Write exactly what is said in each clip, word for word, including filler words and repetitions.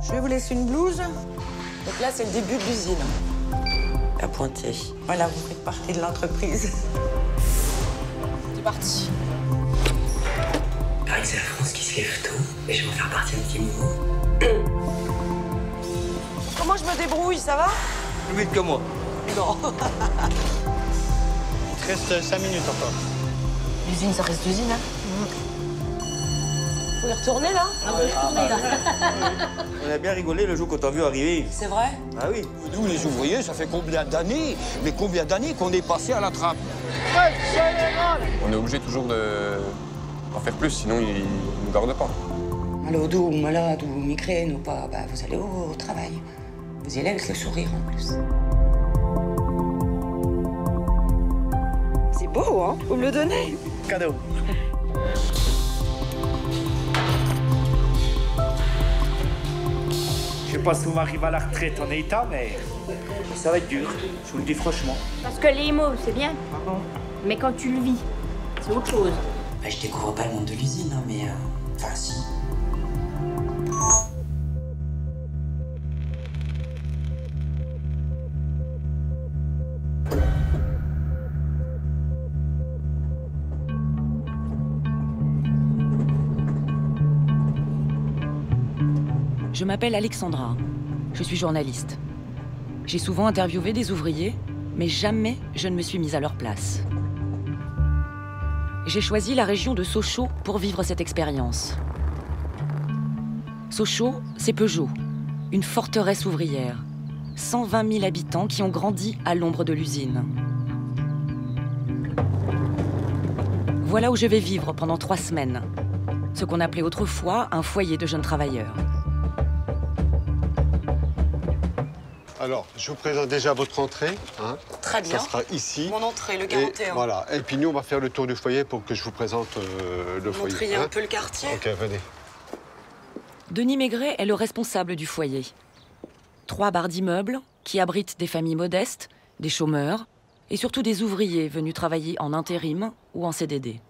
Je vais vous laisser une blouse. Donc là, c'est le début de l'usine. À Pointer. Voilà, vous faites partie de l'entreprise. C'est parti. Il paraît que c'est la France qui se lève tôt, et je vais en faire partie un petit moment. Comment je me débrouille, ça va? Plus vite que moi. Non. Il te reste cinq minutes encore. L'usine, ça reste l'usine, hein? Vous y retournez, là? Ah, vous y retournez, là. On a bien rigolé le jour qu'on t'a vu arriver. C'est vrai? Ah oui. Nous, les ouvriers, ça fait combien d'années, mais combien d'années qu'on est passé à la trappe? On est obligé toujours de... d'en faire plus, sinon ils ne nous gardent pas. Malade ou malade ou migraine ou pas, bah, vous allez au, au travail. Vous y allez avec le sourire en plus. C'est beau, hein? Vous me le donnez? Cadeau. Je sais pas si on arrive à la retraite en état, mais ça va être dur, je vous le dis franchement. Parce que les mots, c'est bien. Mais quand tu le vis, c'est autre chose. Bah, je découvre pas le monde de l'usine, hein, mais... Euh... Enfin, si. Je m'appelle Alexandra. Je suis journaliste. J'ai souvent interviewé des ouvriers, mais jamais je ne me suis mise à leur place. J'ai choisi la région de Sochaux pour vivre cette expérience. Sochaux, c'est Peugeot, une forteresse ouvrière. cent vingt mille habitants qui ont grandi à l'ombre de l'usine. Voilà où je vais vivre pendant trois semaines. Ce qu'on appelait autrefois un foyer de jeunes travailleurs. Alors, je vous présente déjà votre entrée. Hein. Très bien. Ça sera ici. Mon entrée, le quarante et un. Et, voilà. Et puis nous, on va faire le tour du foyer pour que je vous présente euh, le foyer. Montriez hein. un peu le quartier. Ok, venez. Denis Maigret est le responsable du foyer. Trois barres d'immeubles qui abritent des familles modestes, des chômeurs et surtout des ouvriers venus travailler en intérim ou en C D D.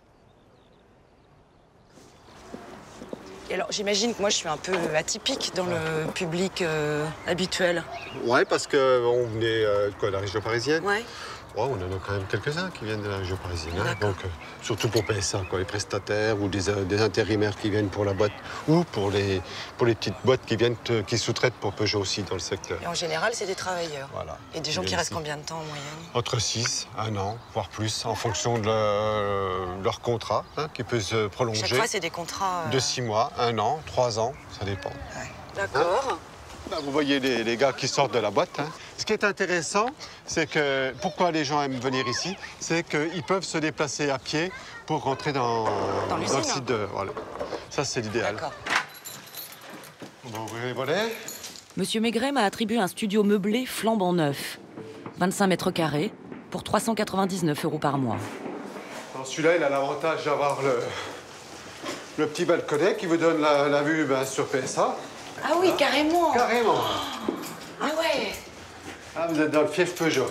Et alors, j'imagine que moi, je suis un peu atypique dans le public euh, habituel. Ouais, parce qu'on venait euh, de quoi, de la région parisienne. Ouais. Ouais, on en a quand même quelques-uns qui viennent de la région parisienne. Hein. D'accord. Donc, euh, surtout pour P S A, quoi, les prestataires ou des, euh, des intérimaires qui viennent pour la boîte ou pour les, pour les petites boîtes qui viennent, te, qui sous-traitent pour Peugeot aussi dans le secteur. Et en général, c'est des travailleurs. Voilà. Et des gens Ils qui viennent restent ici. combien de temps en moyenne? Entre six, un an, voire plus, en fonction de leur, leur contrat, hein, qui peut se prolonger. Chaque fois, c'est des contrats... euh, De six mois, un an, trois ans, ça dépend. Ouais. D'accord. Là, vous voyez les, les gars qui sortent de la boîte. Hein. Ce qui est intéressant, c'est que pourquoi les gens aiment venir ici, c'est qu'ils peuvent se déplacer à pied pour rentrer dans, Dans l'usine. le site de... Voilà. Ça, c'est l'idéal. D'accord. On va ouvrir les volets. Monsieur Maigret m'a attribué un studio meublé flambant neuf. vingt-cinq mètres carrés pour trois cent quatre-vingt-dix-neuf euros par mois. Celui-là, il a l'avantage d'avoir le, le petit balconnet qui vous donne la, la vue ben, sur P S A. Ah oui, carrément. Carrément. Ah ouais. Ah, vous êtes dans le fief Peugeot.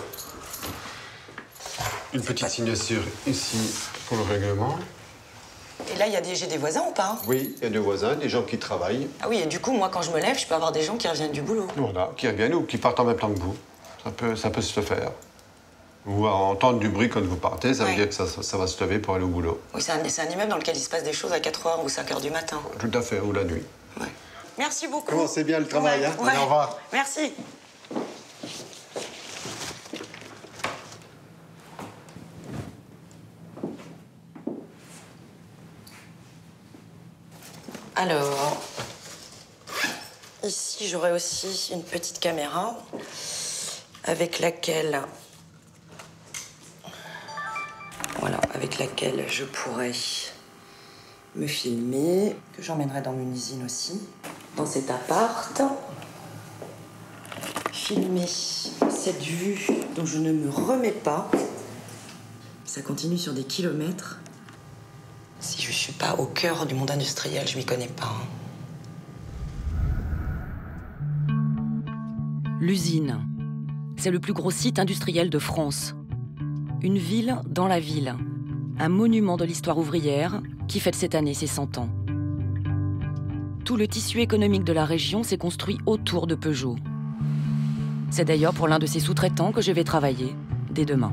Une petite signature ici pour le règlement. Et là, il y a des, j'ai des voisins ou pas? Oui, il y a deux voisins, des gens qui travaillent. Ah oui, et du coup, moi, quand je me lève, je peux avoir des gens qui reviennent du boulot. Voilà, qui reviennent ou qui partent en même temps que vous. Ça peut, ça peut se faire. Ou entendre du bruit quand vous partez, ça veut Ouais. dire que ça, ça, ça va se lever pour aller au boulot. Oui, c'est un, c'est un immeuble dans lequel il se passe des choses à quatre heures ou cinq heures du matin. Tout à fait, ou la nuit. Ouais. Merci beaucoup. Commencez bien le travail, Ouais, hein. ouais. Allez, au revoir. Merci. Alors, ici, j'aurai aussi une petite caméra avec laquelle, voilà, avec laquelle je pourrais me filmer, que j'emmènerai dans mon usine aussi, dans cet appart. Filmer cette vue dont je ne me remets pas. Ça continue sur des kilomètres. Si je ne suis pas au cœur du monde industriel, je m'y connais pas. Hein. L'usine. C'est le plus gros site industriel de France. Une ville dans la ville. Un monument de l'histoire ouvrière qui fête cette année ses cent ans. Tout le tissu économique de la région s'est construit autour de Peugeot. C'est d'ailleurs pour l'un de ses sous-traitants que je vais travailler dès demain.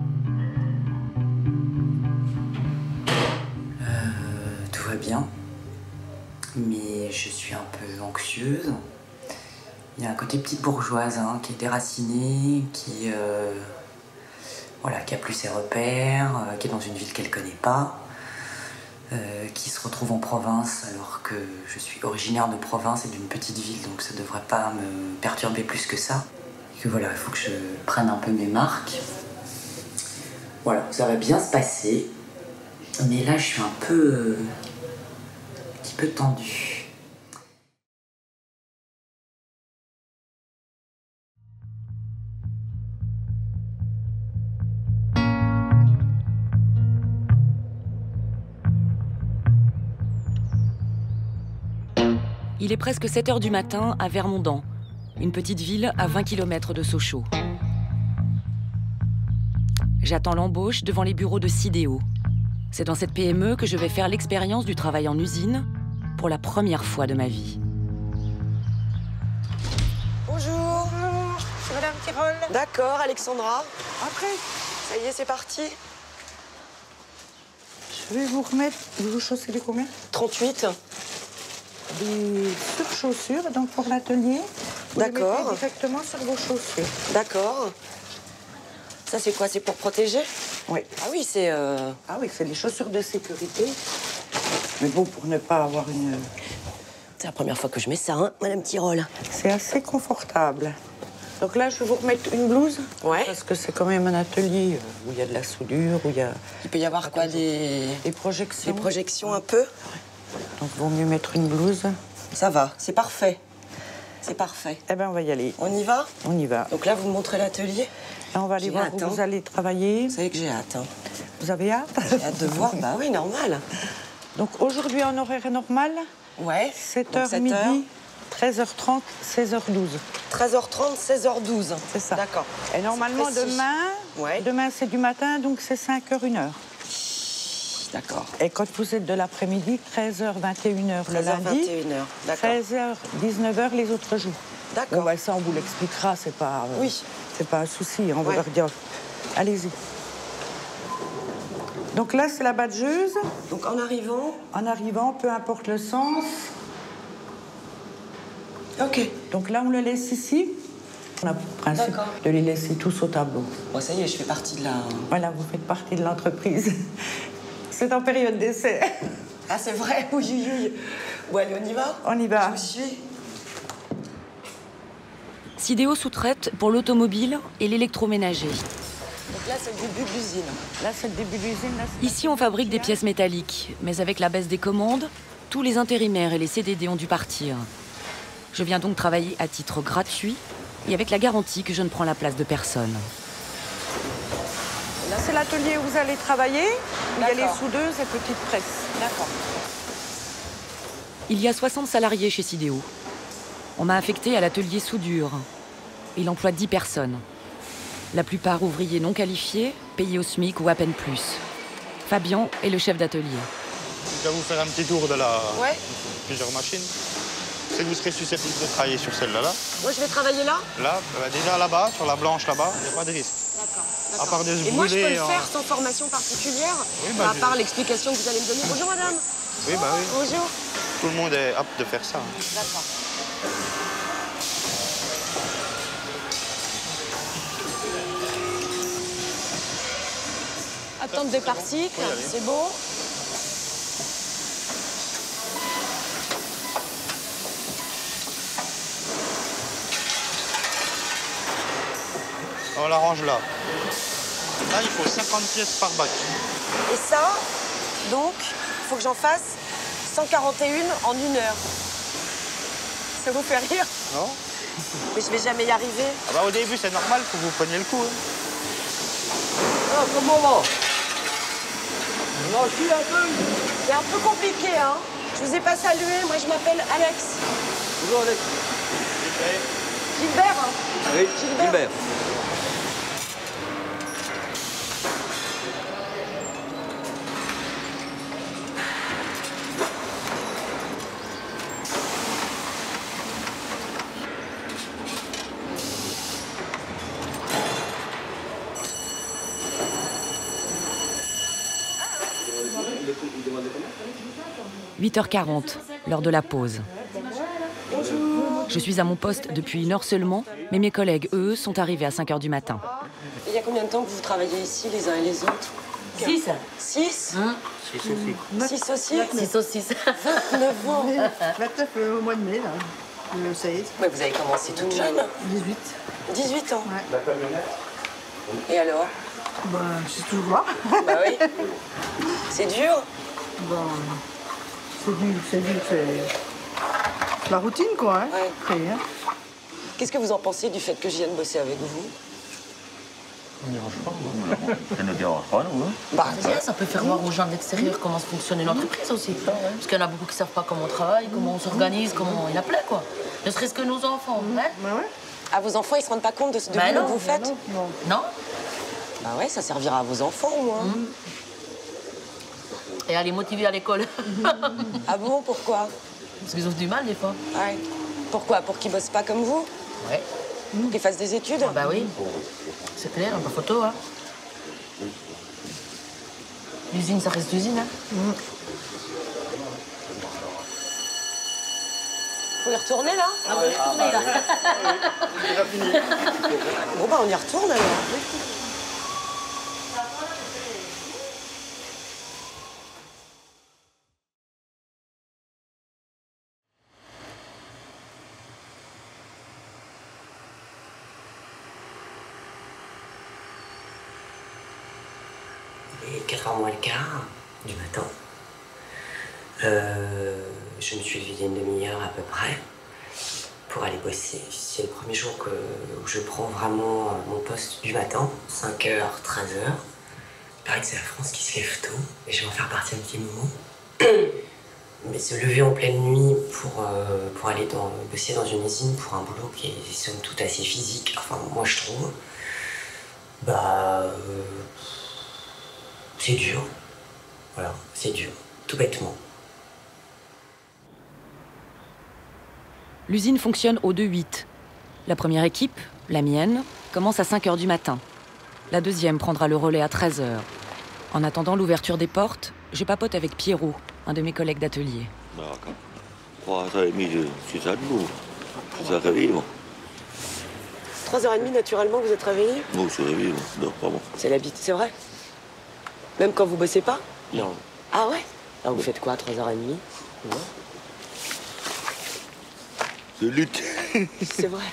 Euh, tout va bien, mais je suis un peu anxieuse. Il y a un côté petite bourgeoise hein, qui est déracinée, qui, euh, voilà, qui a plus ses repères, euh, qui est dans une ville qu'elle ne connaît pas, euh, qui se retrouve en province alors que je suis originaire de province et d'une petite ville, donc ça ne devrait pas me perturber plus que ça. Et que voilà, il faut que je prenne un peu mes marques. Voilà, ça va bien se passer, mais là je suis un peu, euh, un petit peu tendue. Il est presque sept heures du matin à Vermondans, une petite ville à vingt kilomètres de Sochaux. J'attends l'embauche devant les bureaux de Sidéo. C'est dans cette P M E que je vais faire l'expérience du travail en usine pour la première fois de ma vie. Bonjour. Bonjour, c'est Madame Tirole. D'accord, Alexandra. Après, Ça y est, c'est parti. je vais vous remettre. Vous chaussez les combien? trente-huit. Des surchaussures, donc pour l'atelier. Vous les D'accord. mettez directement sur vos chaussures. D'accord. Ça, c'est quoi? C'est pour protéger? Oui. Ah oui, c'est... Euh... Ah oui, c'est les chaussures de sécurité. Mais bon, pour ne pas avoir une... C'est la première fois que je mets ça, hein, Madame Tirole. C'est assez confortable. Donc là, je vais vous remettre une blouse. Ouais. Parce que c'est quand même un atelier où il y a de la soudure, où il y a Il peut y avoir quoi? Des... des projections. Des projections un peu? Donc, il vaut mieux mettre une blouse. Ça va, c'est parfait. C'est parfait. Eh bien, on va y aller. On y va? On y va. Donc là, vous me montrez l'atelier. Et on va aller J'ai voir hâte, où hein. vous allez travailler. Vous savez que j'ai hâte, hein. Vous avez hâte? J'ai hâte de voir. Bah oui, normal. Donc aujourd'hui, en horaire normal, Ouais. sept Donc, heures sept midi, heures. treize heures trente, seize heures douze. treize heures trente, seize heures douze. C'est ça. D'accord. Et normalement, C'est précis. demain, Ouais. demain c'est du matin, donc c'est cinq heures, une heure. D'accord. Et quand vous êtes de l'après-midi, treize heures, vingt et une heures le treize heures, lundi, vingt et une heures. D'accord. treize heures, dix-neuf heures les autres jours. D'accord. Bon, bah, ça, on vous l'expliquera, c'est pas, euh, Oui. c'est pas un souci, on va Ouais. leur dire. Allez-y. Donc là, c'est la badgeuse. Donc en arrivant... En arrivant, peu importe le sens. Ok. Donc là, on le laisse ici. On a pour principe D'accord. de les laisser tous au tableau. Bon, ça y est, je fais partie de la... Voilà, vous faites partie de l'entreprise. C'est en période d'essai. Ah, c'est vrai? Oui, oui, oui. Bon, allez, on y va? On y va. Je vous suis. Sidéo sous-traite pour l'automobile et l'électroménager. Donc là, c'est le début de l'usine. Là, c'est le début de l'usine. là, c'est Ici, on fabrique des pièces métalliques, mais avec la baisse des commandes, tous les intérimaires et les C D D ont dû partir. Je viens donc travailler à titre gratuit et avec la garantie que je ne prends la place de personne. Là, c'est l'atelier où vous allez travailler. Il y a les D'accord. soudeuses et petites presses. D'accord. Il y a soixante salariés chez Sidéo. On m'a affecté à l'atelier soudure. Il emploie dix personnes. La plupart ouvriers non qualifiés, payés au SMIC ou à peine plus. Fabien est le chef d'atelier. Je vais vous faire un petit tour de la... Ouais. plusieurs machines. Si vous serez susceptible de travailler sur celle-là, là, Moi, je vais travailler là? là, euh, déjà là-bas, sur la blanche là-bas, il n'y a pas de risque. D'accord. À part de se Et moi, je peux brûler le en- faire sans formation particulière? Oui, bah, À je- part l'explication que vous allez me donner. Bonjour, madame. Oui, bah oui. Bonjour. Tout le monde est apte de faire ça. D'accord. Attente de particle, Oui, allez. c'est bon. On la range là. Là, il faut cinquante pièces par bac. Et ça, donc, il faut que j'en fasse cent quarante et un en une heure. Ça vous fait rire? Non? Mais je vais jamais y arriver. Ah bah, au début, c'est normal que vous preniez le coup. hein. Oh, comment va? C'est un peu compliqué, hein. Je vous ai pas salué, moi je m'appelle Alex. Bonjour, Alex. Gilbert, hein. Oui, Gilbert. huit heures quarante, l'heure de la pause. Je suis à mon poste depuis une heure seulement, mais mes collègues, eux, sont arrivés à cinq heures du matin. Il y a combien de temps que vous travaillez ici, les uns et les autres? Six. Six Hein? Six aussi. Six aussi? Six aussi. vingt-neuf ans. vingt-neuf euh, au mois de mai, là. Euh, ça y est. Ouais, vous avez commencé toute jeune. dix-huit. dix-huit ans. Ouais. Et alors? Bah, c'est toujours là. Bah oui. C'est dur? Bah, c'est dur, c'est dur, c'est la routine, quoi. Hein. Ouais. Après, hein. Qu'est-ce que vous en pensez du fait que je vienne bosser avec vous? Ça ne dérange pas, ça ne dérange pas, nous. Hein. Bah, Bien, ça peut faire voir aux gens de l'extérieur comment fonctionne une entreprise aussi. Parce qu'il y en a beaucoup qui ne savent pas comment on travaille, comment on s'organise, comment il y en a plein, quoi. Ne serait-ce que nos enfants. Hein? Bah ouais. ah, vos enfants, ils se rendent pas compte de ce de Bah boulot non, que vous faites? Non. Non? Bah ouais, ça servira à vos enfants, au moins. Mmh. Et à les motiver à l'école. Ah bon, pourquoi? Parce qu'ils ont du mal, des fois. Ouais. Pourquoi? Pour qu'ils bossent pas comme vous? Ouais. Pour qu'ils fassent des études? Ah bah oui. C'est clair, pas photo, hein. L'usine, ça reste l'usine, hein. Mmh. Faut y retourner, là? Ah oui, retournez, là. Bon, bah, on y retourne, alors. Il est quatre heures moins le quart du matin. Euh, je me suis levée une demi-heure à peu près pour aller bosser. C'est le premier jour que, où je prends vraiment mon poste du matin, cinq heures, treize heures. Il paraît que c'est la France qui se lève tôt et je vais en faire partie un petit moment. Mais se lever en pleine nuit pour, euh, pour aller dans, bosser dans une usine pour un boulot qui est somme toute assez physique, enfin moi je trouve, bah... Euh, c'est dur. Voilà, c'est dur. Tout bêtement. L'usine fonctionne au deux huit. La première équipe, la mienne, commence à cinq heures du matin. La deuxième prendra le relais à treize heures. En attendant l'ouverture des portes, je papote avec Pierrot, un de mes collègues d'atelier. trois heures trente, je suis ça debout. Je suis réveillé, moi. trois heures trente, naturellement, vous êtes réveillé? Bon, je suis réveillé, moi. Non, pas bon. C'est l'habitude, c'est vrai? Même quand vous bossez pas? Non. Ah ouais? Alors vous faites quoi à trois heures trente? Ouais. Je lutte. C'est vrai.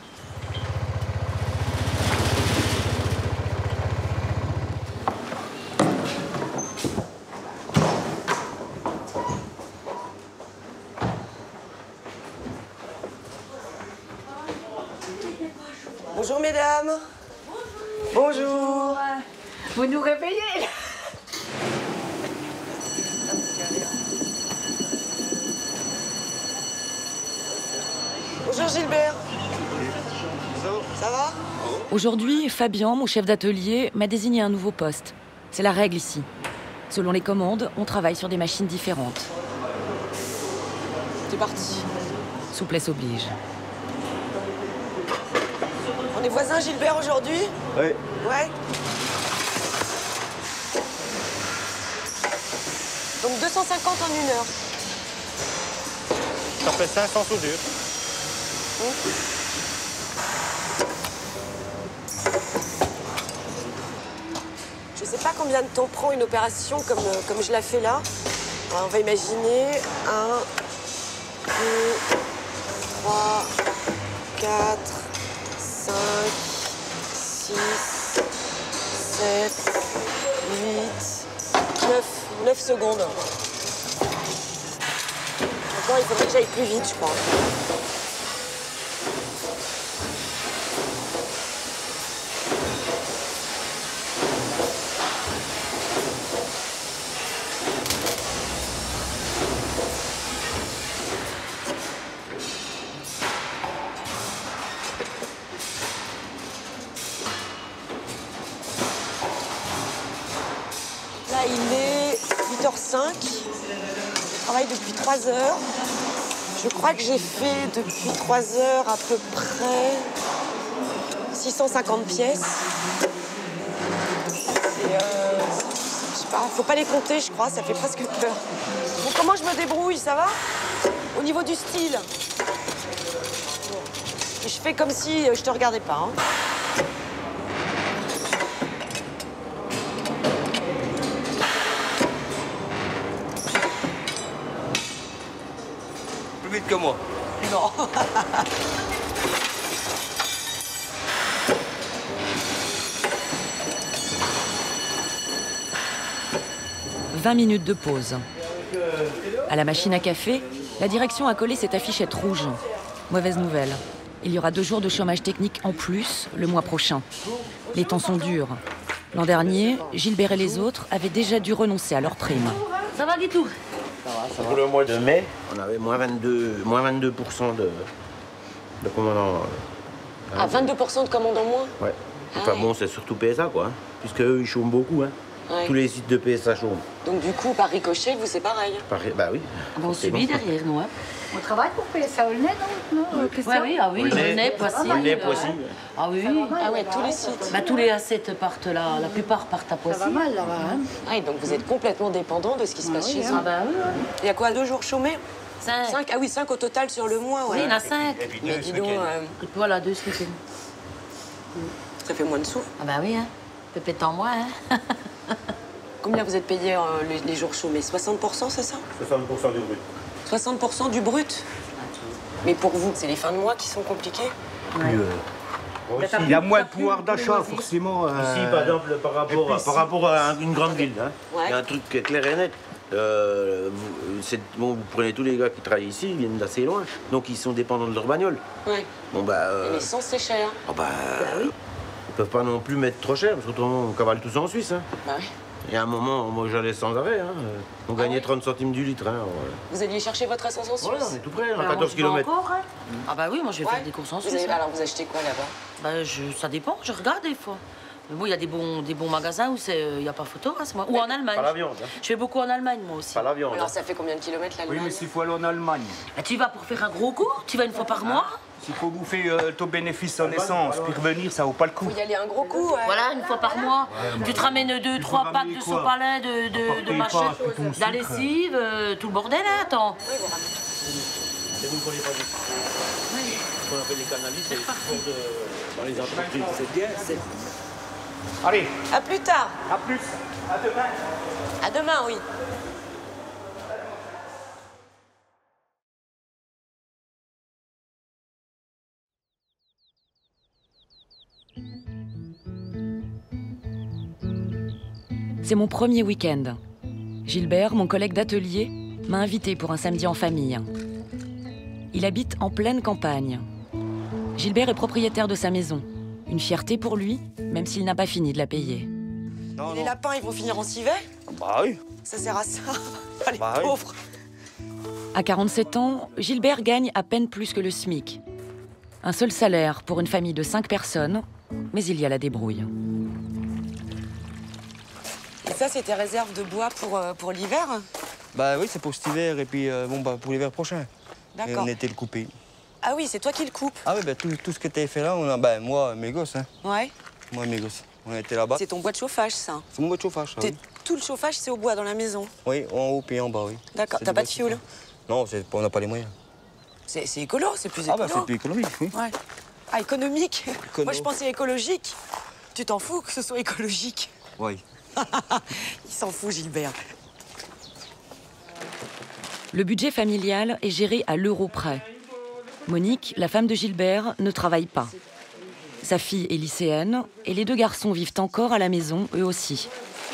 Bonjour mesdames. Bonjour. Vous nous réveillez, là. Bonjour Gilbert. Ça va? Aujourd'hui, Fabien, mon chef d'atelier, m'a désigné un nouveau poste. C'est la règle ici. Selon les commandes, on travaille sur des machines différentes. C'est parti. Souplesse oblige. On est voisins Gilbert aujourd'hui? Oui. Ouais. Donc deux cent cinquante en une heure. Ça fait cinq cents soudures. Mmh. Je sais pas combien de temps prend une opération comme, comme je la fais là. Alors on va imaginer un, deux, trois, quatre, cinq, six, sept, huit, neuf, neuf secondes. Encore, il faudrait que j'aille plus vite, je crois. Là, il est huit heures cinq. Je travaille depuis trois heures. Je crois que j'ai fait depuis trois heures à peu près six cent cinquante pièces. Et euh, je sais pas, faut pas les compter, je crois, ça fait presque peur. Bon, comment je me débrouille, ça va? Au niveau du style. Et je fais comme si je te regardais pas, hein. Plus vite que moi. Non. vingt minutes de pause. À la machine à café, la direction a collé cette affichette rouge. Mauvaise nouvelle. Il y aura deux jours de chômage technique en plus le mois prochain. Les temps sont durs. L'an dernier, Gilbert et les autres avaient déjà dû renoncer à leur prime. Ça va, Guitou? Ça va, ça va. Pour le mois de mai, on avait moins vingt-deux, moins vingt-deux pour cent de, de commandants. Ah, vingt-deux pour cent de commandes en moins? Ouais. Enfin ah, bon, ouais. C'est surtout P S A, quoi. Hein, puisque eux, ils chôment beaucoup. Hein. Ouais. Tous les sites de P S A chôment. Donc du coup, par ricochet, vous, c'est pareil? Par... Bah oui. Ah bon, on subit derrière nous, hein. On travaille pour P S A Aulnay, non, non oui, oui, ah oui, Aulnay, Poissy. Aulnay, Poissy. Ah oui. Ah ouais, tous les sites. Bah tous les A sept partent là, la plupart partent à Poissy. Ça va mal là-bas, hein. Ah, et donc vous êtes complètement dépendant de ce qui se ah, passe oui, chez hein. eux. Ah bah oui. Il y a quoi, deux jours chômés? Cinq. Cinq. Ah oui, cinq au total sur le mois, ouais. Oui, il y en a cinq. Et puis deux, mais dis donc, euh... Et voilà, deux ce week-end. Ça fait moins de sous. Ah bah oui, hein. Peut-être en moins, hein. Combien vous êtes payé euh, les, les jours chômés? soixante pour cent, c'est ça? soixante pour cent du brut. soixante pour cent du brut? Mais pour vous, c'est les fins de mois qui sont compliquées? Ouais. Euh, il y a moins de pouvoir d'achat, forcément. Euh... Ici, par exemple, par rapport, à, par rapport à une grande ville, hein, ouais. Il y a un truc qui est clair et net. Euh, vous, bon, vous prenez tous les gars qui travaillent ici, ils viennent d'assez loin, donc ils sont dépendants de leur bagnole. Ouais. Bon, bah, euh... Et l'essence, c'est cher. Oh, bah, bah oui. Ils peuvent pas non plus mettre trop cher, parce qu'autrement, on cavale tous en Suisse. Hein. Bah oui. Il y a un moment, moi j'allais sans arrêt. Hein. On ah gagnait oui. trente centimes du litre. Hein. Ouais. Vous alliez chercher votre essence en Suisse? Ouais, on est tout près, à quatorze kilomètres. Encore, hein. Ah bah oui, moi je vais ouais. faire des courses en Suisse. Vous avez... hein. Alors vous achetez quoi là-bas? Bah je... ça dépend, je regarde des fois. Mais bon, il y a des bons, des bons magasins où il n'y a pas photo, hein, moi. Ou en Allemagne. Pas la viande. Hein. Je fais beaucoup en Allemagne, moi aussi. Pas la viande. Alors ça fait combien de kilomètres l'Allemagne? Oui, mais s'il faut aller en Allemagne. Bah, tu y vas pour faire un gros coup? Tu vas une fois par ah. mois? S'il faut bouffer euh, ton bénéfice en essence, puis revenir, ça vaut pas le coup. Faut y aller un gros coup, ouais. Voilà, une fois par mois. Ouais, tu te ramènes deux, trois packs de sopalin, de, de, de machin, de la lessive, euh, tout le bordel, hein, attends. Oui, vous ramenez. C'est vous qu'on les produit. Oui. Ce qu'on appelle les cannabis, c'est de... dans les entreprises. C'est bien, c'est... Allez. À plus tard. À plus. À demain. À demain, oui. C'est mon premier week-end. Gilbert, mon collègue d'atelier, m'a invité pour un samedi en famille. Il habite en pleine campagne. Gilbert est propriétaire de sa maison. Une fierté pour lui, même s'il n'a pas fini de la payer. Non, les non. lapins, ils vont finir en civet? Bah oui. Ça sert à ça. Ah, les bah pauvres. Oui. À quarante-sept ans, Gilbert gagne à peine plus que le SMIC. Un seul salaire pour une famille de cinq personnes, mais il y a la débrouille. Et ça, c'est tes réserves de bois pour, euh, pour l'hiver? Bah oui, c'est pour cet hiver et puis euh, bon, bah, pour l'hiver prochain. D'accord. On était le couper. Ah oui, c'est toi qui le coupes? Ah oui, bah, tout, tout ce que tu as fait là, on a, bah, moi, mes gosses. Hein. Ouais. Moi, mes gosses. On a été là-bas. C'est ton bois de chauffage, ça? C'est mon bois de chauffage, ça, oui. Tout le chauffage, c'est au bois dans la maison? Oui, en haut et en bas, oui. D'accord. T'as pas de fioul? Non, on n'a pas les moyens. C'est écolo, c'est plus écolo. Ah bah, c'est plus économique, oui. Ouais. Ah, économique? Écono. Moi, je pensais écologique. Tu t'en fous que ce soit écologique? Oui. Il s'en fout, Gilbert. Le budget familial est géré à l'euro près. Monique, la femme de Gilbert, ne travaille pas. Sa fille est lycéenne et les deux garçons vivent encore à la maison, eux aussi.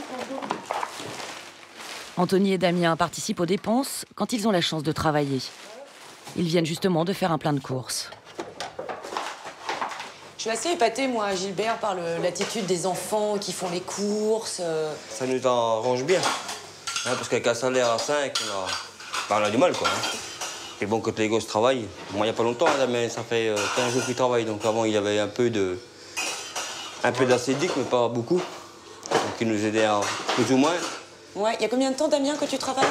Anthony et Damien participent aux dépenses quand ils ont la chance de travailler. Ils viennent justement de faire un plein de courses. Je suis assez épatée, moi, Gilbert, par l'attitude des enfants qui font les courses. Euh... Ça nous arrange bien. Hein, parce qu'avec un salaire à cinq, on a, bah, on a du mal, quoi. Hein. Et bon, quand les gosses travaillent, moi, il n'y a pas longtemps, hein, mais ça fait euh, quinze jours qu'ils travaillent. Donc avant, il y avait un peu de... un peu d'acédique, mais pas beaucoup. Donc ils nous aidaient à plus ou moins. Ouais, il y a combien de temps, Damien, que tu travailles?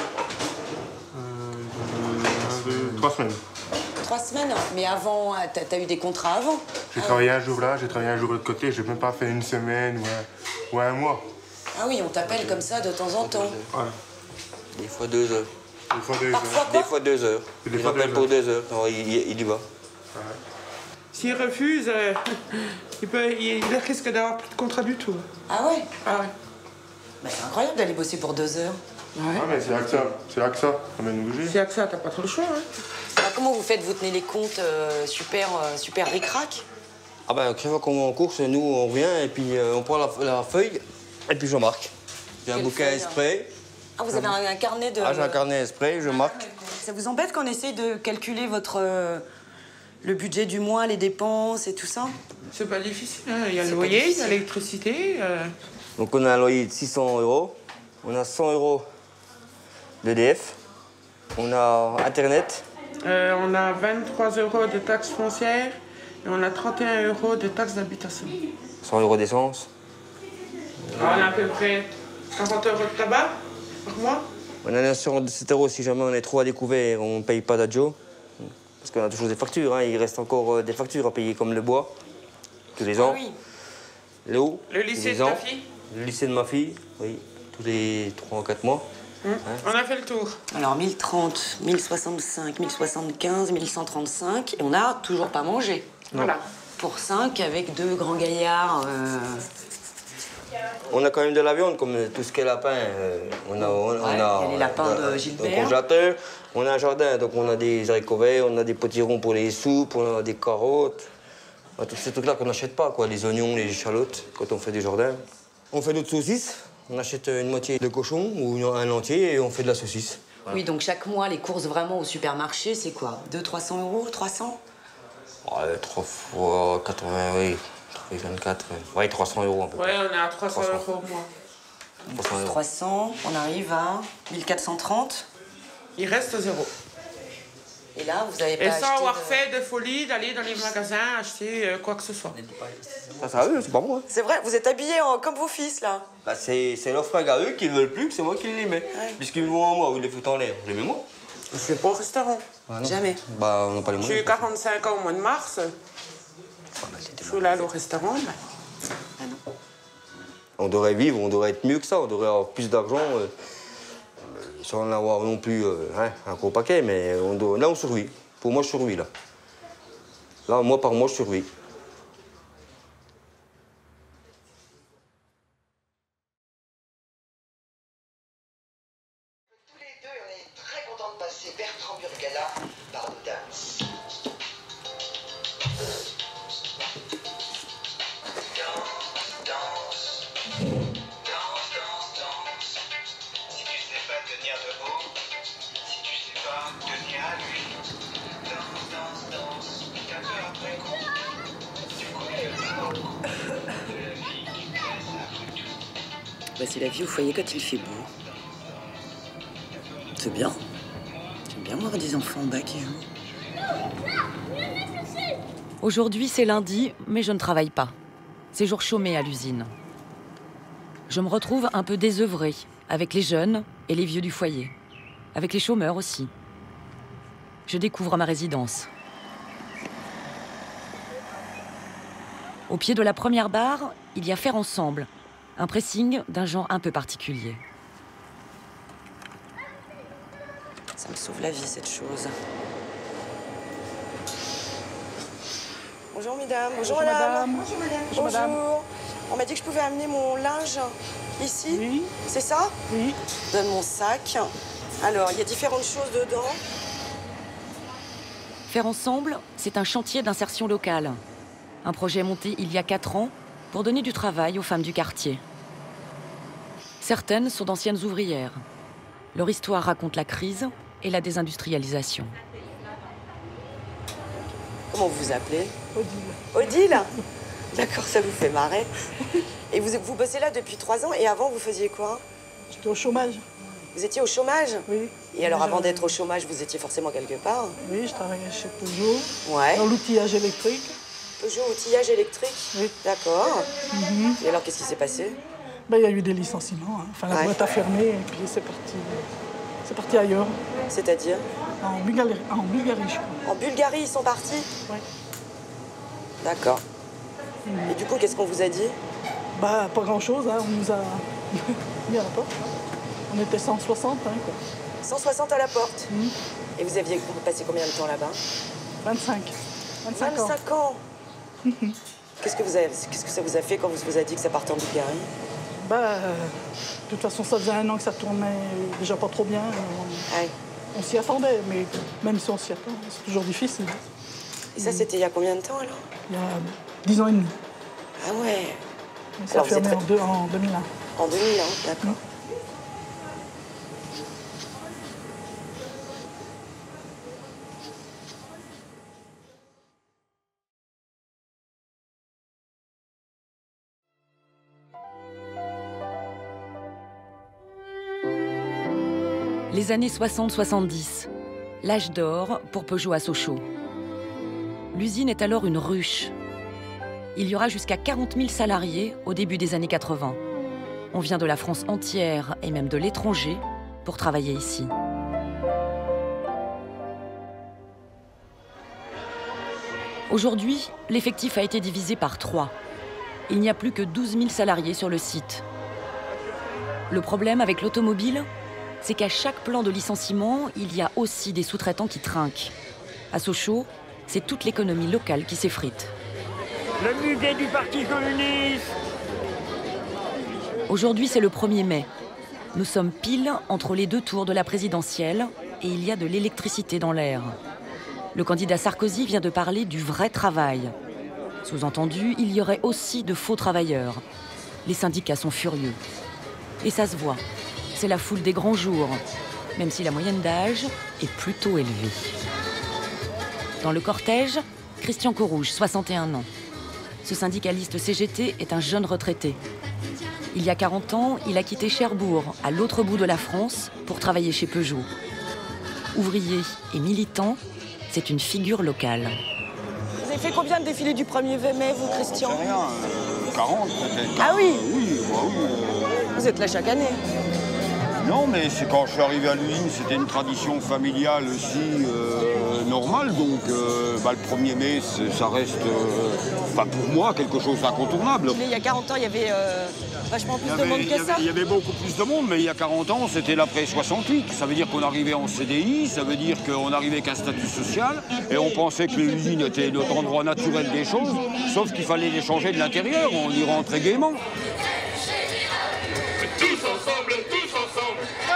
euh, euh, Trois semaines. Trois semaines? Mais avant, t'as t'as eu des contrats avant? J'ai ah, travaillé un jour là, j'ai travaillé un jour de l'autre côté, j'ai même pas fait une semaine ou un, ou un mois. Ah oui, on t'appelle comme ça de temps en temps. Ouais. Des fois deux heures. Des fois deux Parfois heures. quoi Des fois deux heures. Des Il fois appelle deux pour heures. deux heures. Alors, il, il, il y va. Ouais. S'il refuse, euh, il, peut, il risque d'avoir plus de contrat du tout. Ah ouais? Ah ouais. Bah, c'est incroyable d'aller bosser pour deux heures. Ouais. Ah, mais c'est là que ça. C'est là que ça. On va nous bouger. C'est là que ça, t'as pas trop le choix. Hein. Alors, comment vous faites? Vous tenez les comptes euh, super, euh, super ric-rac? Ah ben, chaque fois qu'on va en course, nous, on vient et puis euh, on prend la, la feuille et puis je marque. J'ai un Quelle bouquin feuille, esprit. Ah, vous avez un, un carnet de... Ah, j'ai un carnet esprit, je marque. Ça vous embête qu'on essaye de calculer votre... euh, le budget du mois, les dépenses et tout ça? C'est pas difficile. Hein. Il y a le C'est pas loyer, il y a difficile. l'électricité. Euh... Donc on a un loyer de six cents euros. On a cent euros d'E D F. On a Internet. Euh, on a vingt-trois euros de taxes foncières et on a trente et un euros de taxes d'habitation. cent euros d'essence. Alors, on a à peu près quarante euros de tabac par mois. On a une assurance de sept euros si jamais on est trop à découvert, on ne paye pas d'adjo. Parce qu'on a toujours des factures, hein. Il reste encore euh, des factures à payer comme le bois, tous les ans. Ah oui. L'eau, Le tous lycée les de ans. ta fille. Le lycée de ma fille, oui, tous les trois ou quatre mois. Hum. On a fait le tour. Alors, mille trente, mille soixante-cinq, mille soixante-quinze, mille cent trente-cinq, et on n'a toujours pas mangé. Voilà. Pour cinq, avec deux grands gaillards... euh, On a quand même de la viande, comme tout ce qui est lapin. euh, on a, on, on Ouais, a, il y a les lapins on a de un Gilbert. congélateur. On a un jardin, donc on a des haricots verts, on a des potirons pour les soupes, on a des carottes. On a tous ces trucs-là qu'on n'achète pas, quoi. Les oignons, les échalotes, quand on fait du jardin. On fait d'autres saucisses. On achète une moitié de cochon ou un entier et on fait de la saucisse. Voilà. Oui, donc chaque mois, les courses vraiment au supermarché, c'est quoi? deux cents, trois cents euros? trois cents? Ouais, trois fois quatre-vingts, oui. trois fois vingt-quatre, ouais, trois cents euros à peu près. Ouais, on est à trois cents trois cents. euros au mois. trois cents euros. trois cents, on arrive à mille quatre cent trente. Il reste zéro. Et là, vous avez pas Et sans acheté avoir de- fait de folie d'aller dans les magasins acheter euh, quoi que ce soit. Ça, ça, eux, c'est pas moi. C'est vrai, vous êtes habillés en- comme vos fils, là. Bah, c'est c'est leurs fringues à eux qui ne veulent plus que c'est moi qui les mets. Puisqu'ils me vont à moi ou ils les foutent en l'air. Je les mets moi. Je vais pas au restaurant. Ah, non. Jamais. Bah, on n'a pas les moyens. J'ai eu quarante-cinq ans au mois de mars. Je suis là au restaurant. bah. Ah non. On devrait vivre, on devrait être mieux que ça, on devrait avoir plus d'argent, euh, sans en avoir non plus euh, hein, un gros paquet, mais on doit- là on survit. Pour moi je survis là. Là, mois par mois je survis. Tous les deux, on est très contents de passer Bertrand Burgala par nos danses. Danse, danse, danse, danse, danse. Si tu sais pas tenir debout, si tu sais pas tenir à lui, danse, danse, danse. Un peu après coup, tu connais le temps de la vie qui passe après tout. Bah, c'est la vie au foyer quand il fait beau. C'est bien. J'aime bien voir des enfants en bac. Aujourd'hui, c'est lundi, mais je ne travaille pas. C'est jour chômé à l'usine. Je me retrouve un peu désœuvrée, avec les jeunes et les vieux du foyer. Avec les chômeurs aussi. Je découvre ma résidence. Au pied de la première barre, il y a Faire ensemble, un pressing d'un genre un peu particulier. Ça me sauve la vie, cette chose. Bonjour, mesdames. Bonjour, Bonjour, madame. madame. Bonjour, madame. Bonjour, madame. On m'a dit que je pouvais amener mon linge ici. Oui. C'est ça? Oui. Je donne mon sac. Alors, il y a différentes choses dedans. Faire ensemble, c'est un chantier d'insertion locale. Un projet monté il y a quatre ans pour donner du travail aux femmes du quartier. Certaines sont d'anciennes ouvrières. Leur histoire raconte la crise et la désindustrialisation. Comment vous vous appelez? Odile. Odile? D'accord, ça vous fait marrer. Et vous, vous bossez là depuis trois ans, et avant, vous faisiez quoi? J'étais au chômage. Vous étiez au chômage? Oui. Et alors, Déjà, avant d'être au chômage, vous étiez forcément quelque part? Oui, je travaillais chez Peugeot. Ouais. Dans l'outillage électrique. Peugeot outillage électrique? Oui. D'accord. Mhm. Et alors, qu'est-ce qui s'est passé? Ben, il y a eu des licenciements. Hein. Enfin, la Ouais. boîte a fermé et puis c'est parti, c'est parti ailleurs. C'est-à-dire? En Bulgarie, en Bulgarie, je crois. En Bulgarie, ils sont partis? Oui. D'accord. Et du coup, qu'est-ce qu'on vous a dit? Bah, pas grand-chose. Hein. On nous a Il y a la porte. On était cent soixante, hein, quoi. cent soixante à la porte. Mmh. Et vous aviez passé combien de temps là-bas? vingt-cinq. vingt-cinq ans. vingt-cinq ans. Qu'est-ce que vous avez, qu'est-ce que ça vous a fait quand vous vous a dit que ça partait en Bulgarie? Bah, euh, de toute façon, ça faisait un an que ça tournait déjà pas trop bien. On, ouais. on s'y attendait, mais même si on s'y attend, c'est toujours difficile. Et ça, c'était il y a combien de temps, alors? Il y a dix ans et demi. Ah ouais. Ça a fermé en, deux, en deux mille un. En deux mille un, d'accord. Mmh. Les années soixante soixante-dix, l'âge d'or pour Peugeot à Sochaux. L'usine est alors une ruche. Il y aura jusqu'à quarante mille salariés au début des années quatre-vingts. On vient de la France entière et même de l'étranger pour travailler ici. Aujourd'hui, l'effectif a été divisé par trois. Il n'y a plus que douze mille salariés sur le site. Le problème avec l'automobile, c'est qu'à chaque plan de licenciement, il y a aussi des sous-traitants qui trinquent. À Sochaux, c'est toute l'économie locale qui s'effrite. Le musée du Parti communiste! Aujourd'hui, c'est le premier mai. Nous sommes pile entre les deux tours de la présidentielle et il y a de l'électricité dans l'air. Le candidat Sarkozy vient de parler du vrai travail. Sous-entendu, il y aurait aussi de faux travailleurs. Les syndicats sont furieux. Et ça se voit. C'est la foule des grands jours, même si la moyenne d'âge est plutôt élevée. Dans le cortège, Christian Corouge, soixante et un ans. Ce syndicaliste C G T est un jeune retraité. Il y a quarante ans, il a quitté Cherbourg, à l'autre bout de la France, pour travailler chez Peugeot. Ouvrier et militant, c'est une figure locale. Vous avez fait combien de défilés du premier mai, vous, Christian? Rien, euh, quarante peut-être. Ah oui? Oui, bah oui. Euh... Vous êtes là chaque année? Non, mais c'est quand je suis arrivé à l'usine, c'était une tradition familiale aussi euh, normale. Donc, euh, bah, le premier mai, ça reste, euh, pour moi, quelque chose d'incontournable. Il y a quarante ans, il y avait euh, vachement plus de monde que ça. Il y avait beaucoup plus de monde, mais il y a quarante ans, c'était l'après soixante-huit. Ça veut dire qu'on arrivait en C D I, ça veut dire qu'on arrivait avec un statut social, et on pensait que l'usine était notre endroit naturel des choses, sauf qu'il fallait les changer de l'intérieur, on y rentrait gaiement. Tous ensemble, tous ensemble.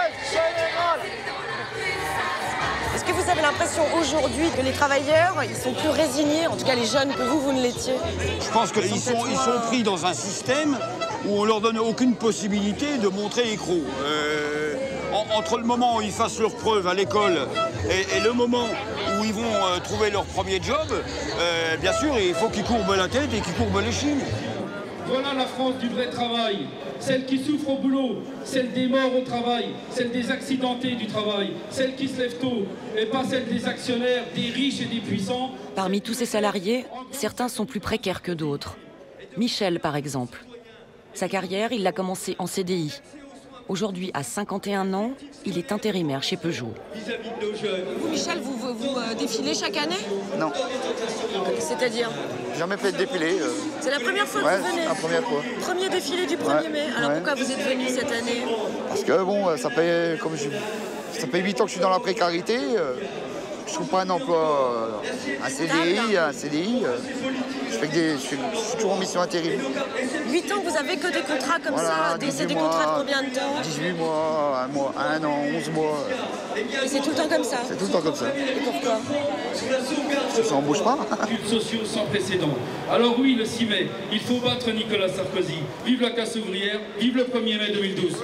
Est-ce que vous avez l'impression aujourd'hui que les travailleurs, ils sont plus résignés, en tout cas les jeunes, que vous, vous ne l'étiez? Je pense qu'ils sont, ils sont pris dans un système où on leur donne aucune possibilité de montrer les crocs. Euh, en, entre le moment où ils fassent leurs preuves à l'école et, et le moment où ils vont euh, trouver leur premier job, euh, bien sûr, il faut qu'ils courbent la tête et qu'ils courbent l'échine. Voilà la France du vrai travail, celle qui souffre au boulot, celle des morts au travail, celle des accidentés du travail, celle qui se lève tôt, et pas celle des actionnaires, des riches et des puissants. Parmi tous ces salariés, certains sont plus précaires que d'autres. Michel, par exemple. Sa carrière, il l'a commencée en C D I. Aujourd'hui, à cinquante et un ans, il est intérimaire chez Peugeot. Vous, Michel, vous, vous, vous euh, défilez chaque année? Non. C'est-à-dire? Jamais fait de défilé. Euh... C'est la première fois que ouais, vous venez? la première fois. Premier défilé du premier ouais, mai. Alors ouais. pourquoi vous êtes venu cette année? Parce que bon, ça fait comme je... ça fait huit ans que je suis dans la précarité. Euh... Je trouve pas un emploi, euh, un C D I, un C D I. Euh... Je, fais que des... je, suis... je suis toujours en mission intérim. huit ans, vous avez que des contrats comme voilà, ça? C'est des contrats de combien de temps? dix-huit mois, un mois, un an, onze mois. Et c'est tout le temps comme ça? C'est tout le temps comme ça. Et pourquoi? Ça s'embauche pas. Sociaux sans précédent. Alors oui, le six mai, il faut battre Nicolas Sarkozy. Vive la casse ouvrière, vive le premier mai deux mille douze.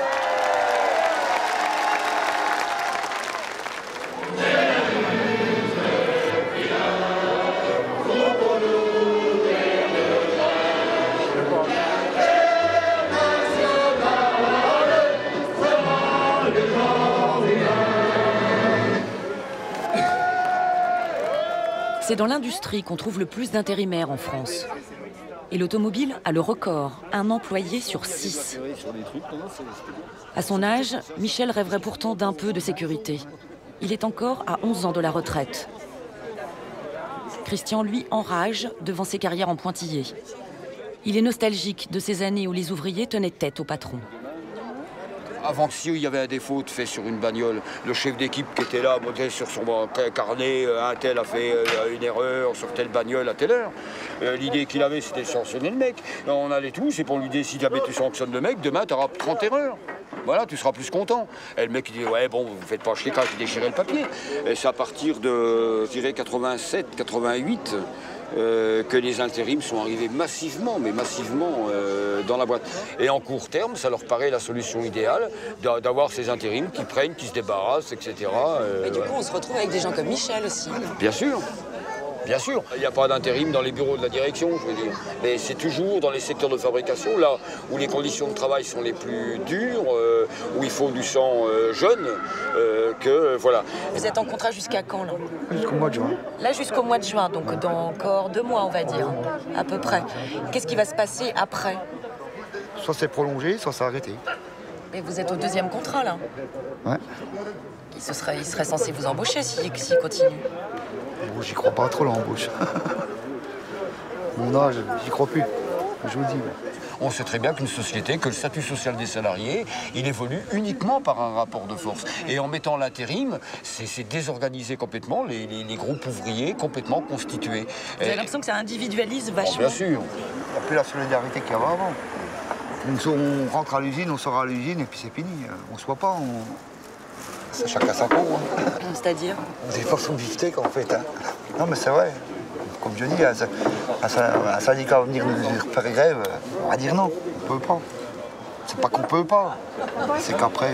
C'est dans l'industrie qu'on trouve le plus d'intérimaires en France. Et l'automobile a le record, un employé sur six. À son âge, Michel rêverait pourtant d'un peu de sécurité. Il est encore à onze ans de la retraite. Christian, lui, enrage devant ses carrières en pointillés. Il est nostalgique de ces années où les ouvriers tenaient tête au patron. Avant que s'il y avait un défaut fait sur une bagnole, le chef d'équipe qui était là, montait sur son carnet, un tel a fait une erreur sur telle bagnole à telle heure. Euh, L'idée qu'il avait, c'était de sanctionner le mec. On allait tous, et pour lui dire, si jamais tu sanctionnes le mec, demain, tu auras trente erreurs. Voilà, tu seras plus content. Et le mec, il dit, ouais, bon, vous ne faites pas chier quand il déchirait le papier. Et c'est à partir de, je dirais, quatre-vingt-sept, quatre-vingt-huit, Euh, que les intérims sont arrivés massivement, mais massivement euh, dans la boîte. Et en court terme, ça leur paraît la solution idéale d'avoir ces intérims qui prennent, qui se débarrassent, et cetera. Euh, Et du coup, voilà. on se retrouve avec des gens comme Michel aussi. Bien sûr. Bien sûr, il n'y a pas d'intérim dans les bureaux de la direction, je veux dire. Mais c'est toujours dans les secteurs de fabrication, là où les conditions de travail sont les plus dures, euh, où il faut du sang euh, jeune, euh, que euh, voilà. Vous êtes en contrat jusqu'à quand, là? Jusqu'au mois de juin. Là, jusqu'au mois de juin, donc dans encore deux mois, on va dire, à peu près. Qu'est-ce qui va se passer après? Soit c'est prolongé, soit c'est arrêté. Mais vous êtes au deuxième contrat, là. Ouais. Il, se serait, il serait censé vous embaucher s'il s'il continue. Bon, j'y crois pas trop, l'embauche. Mon âge, j'y crois plus. Je vous dis. On sait très bien qu'une société, que le statut social des salariés, il évolue uniquement par un rapport de force. Et en mettant l'intérim, c'est désorganiser complètement les, les, les groupes ouvriers complètement constitués. Vous avez l'impression que ça individualise Oh, vachement? bien sûr. Il n'y a plus la solidarité qu'il y avait avant. On, on rentre à l'usine, on sort à l'usine et puis c'est fini. On se voit pas, on... c'est chacun sa peau. Hein. C'est-à-dire? On défend son beefsteak en fait. Hein. Non mais c'est vrai. Comme je dis, un, un, un syndicat va venir nous faire grève, on va dire non, on peut pas. C'est pas qu'on peut pas, c'est qu'après...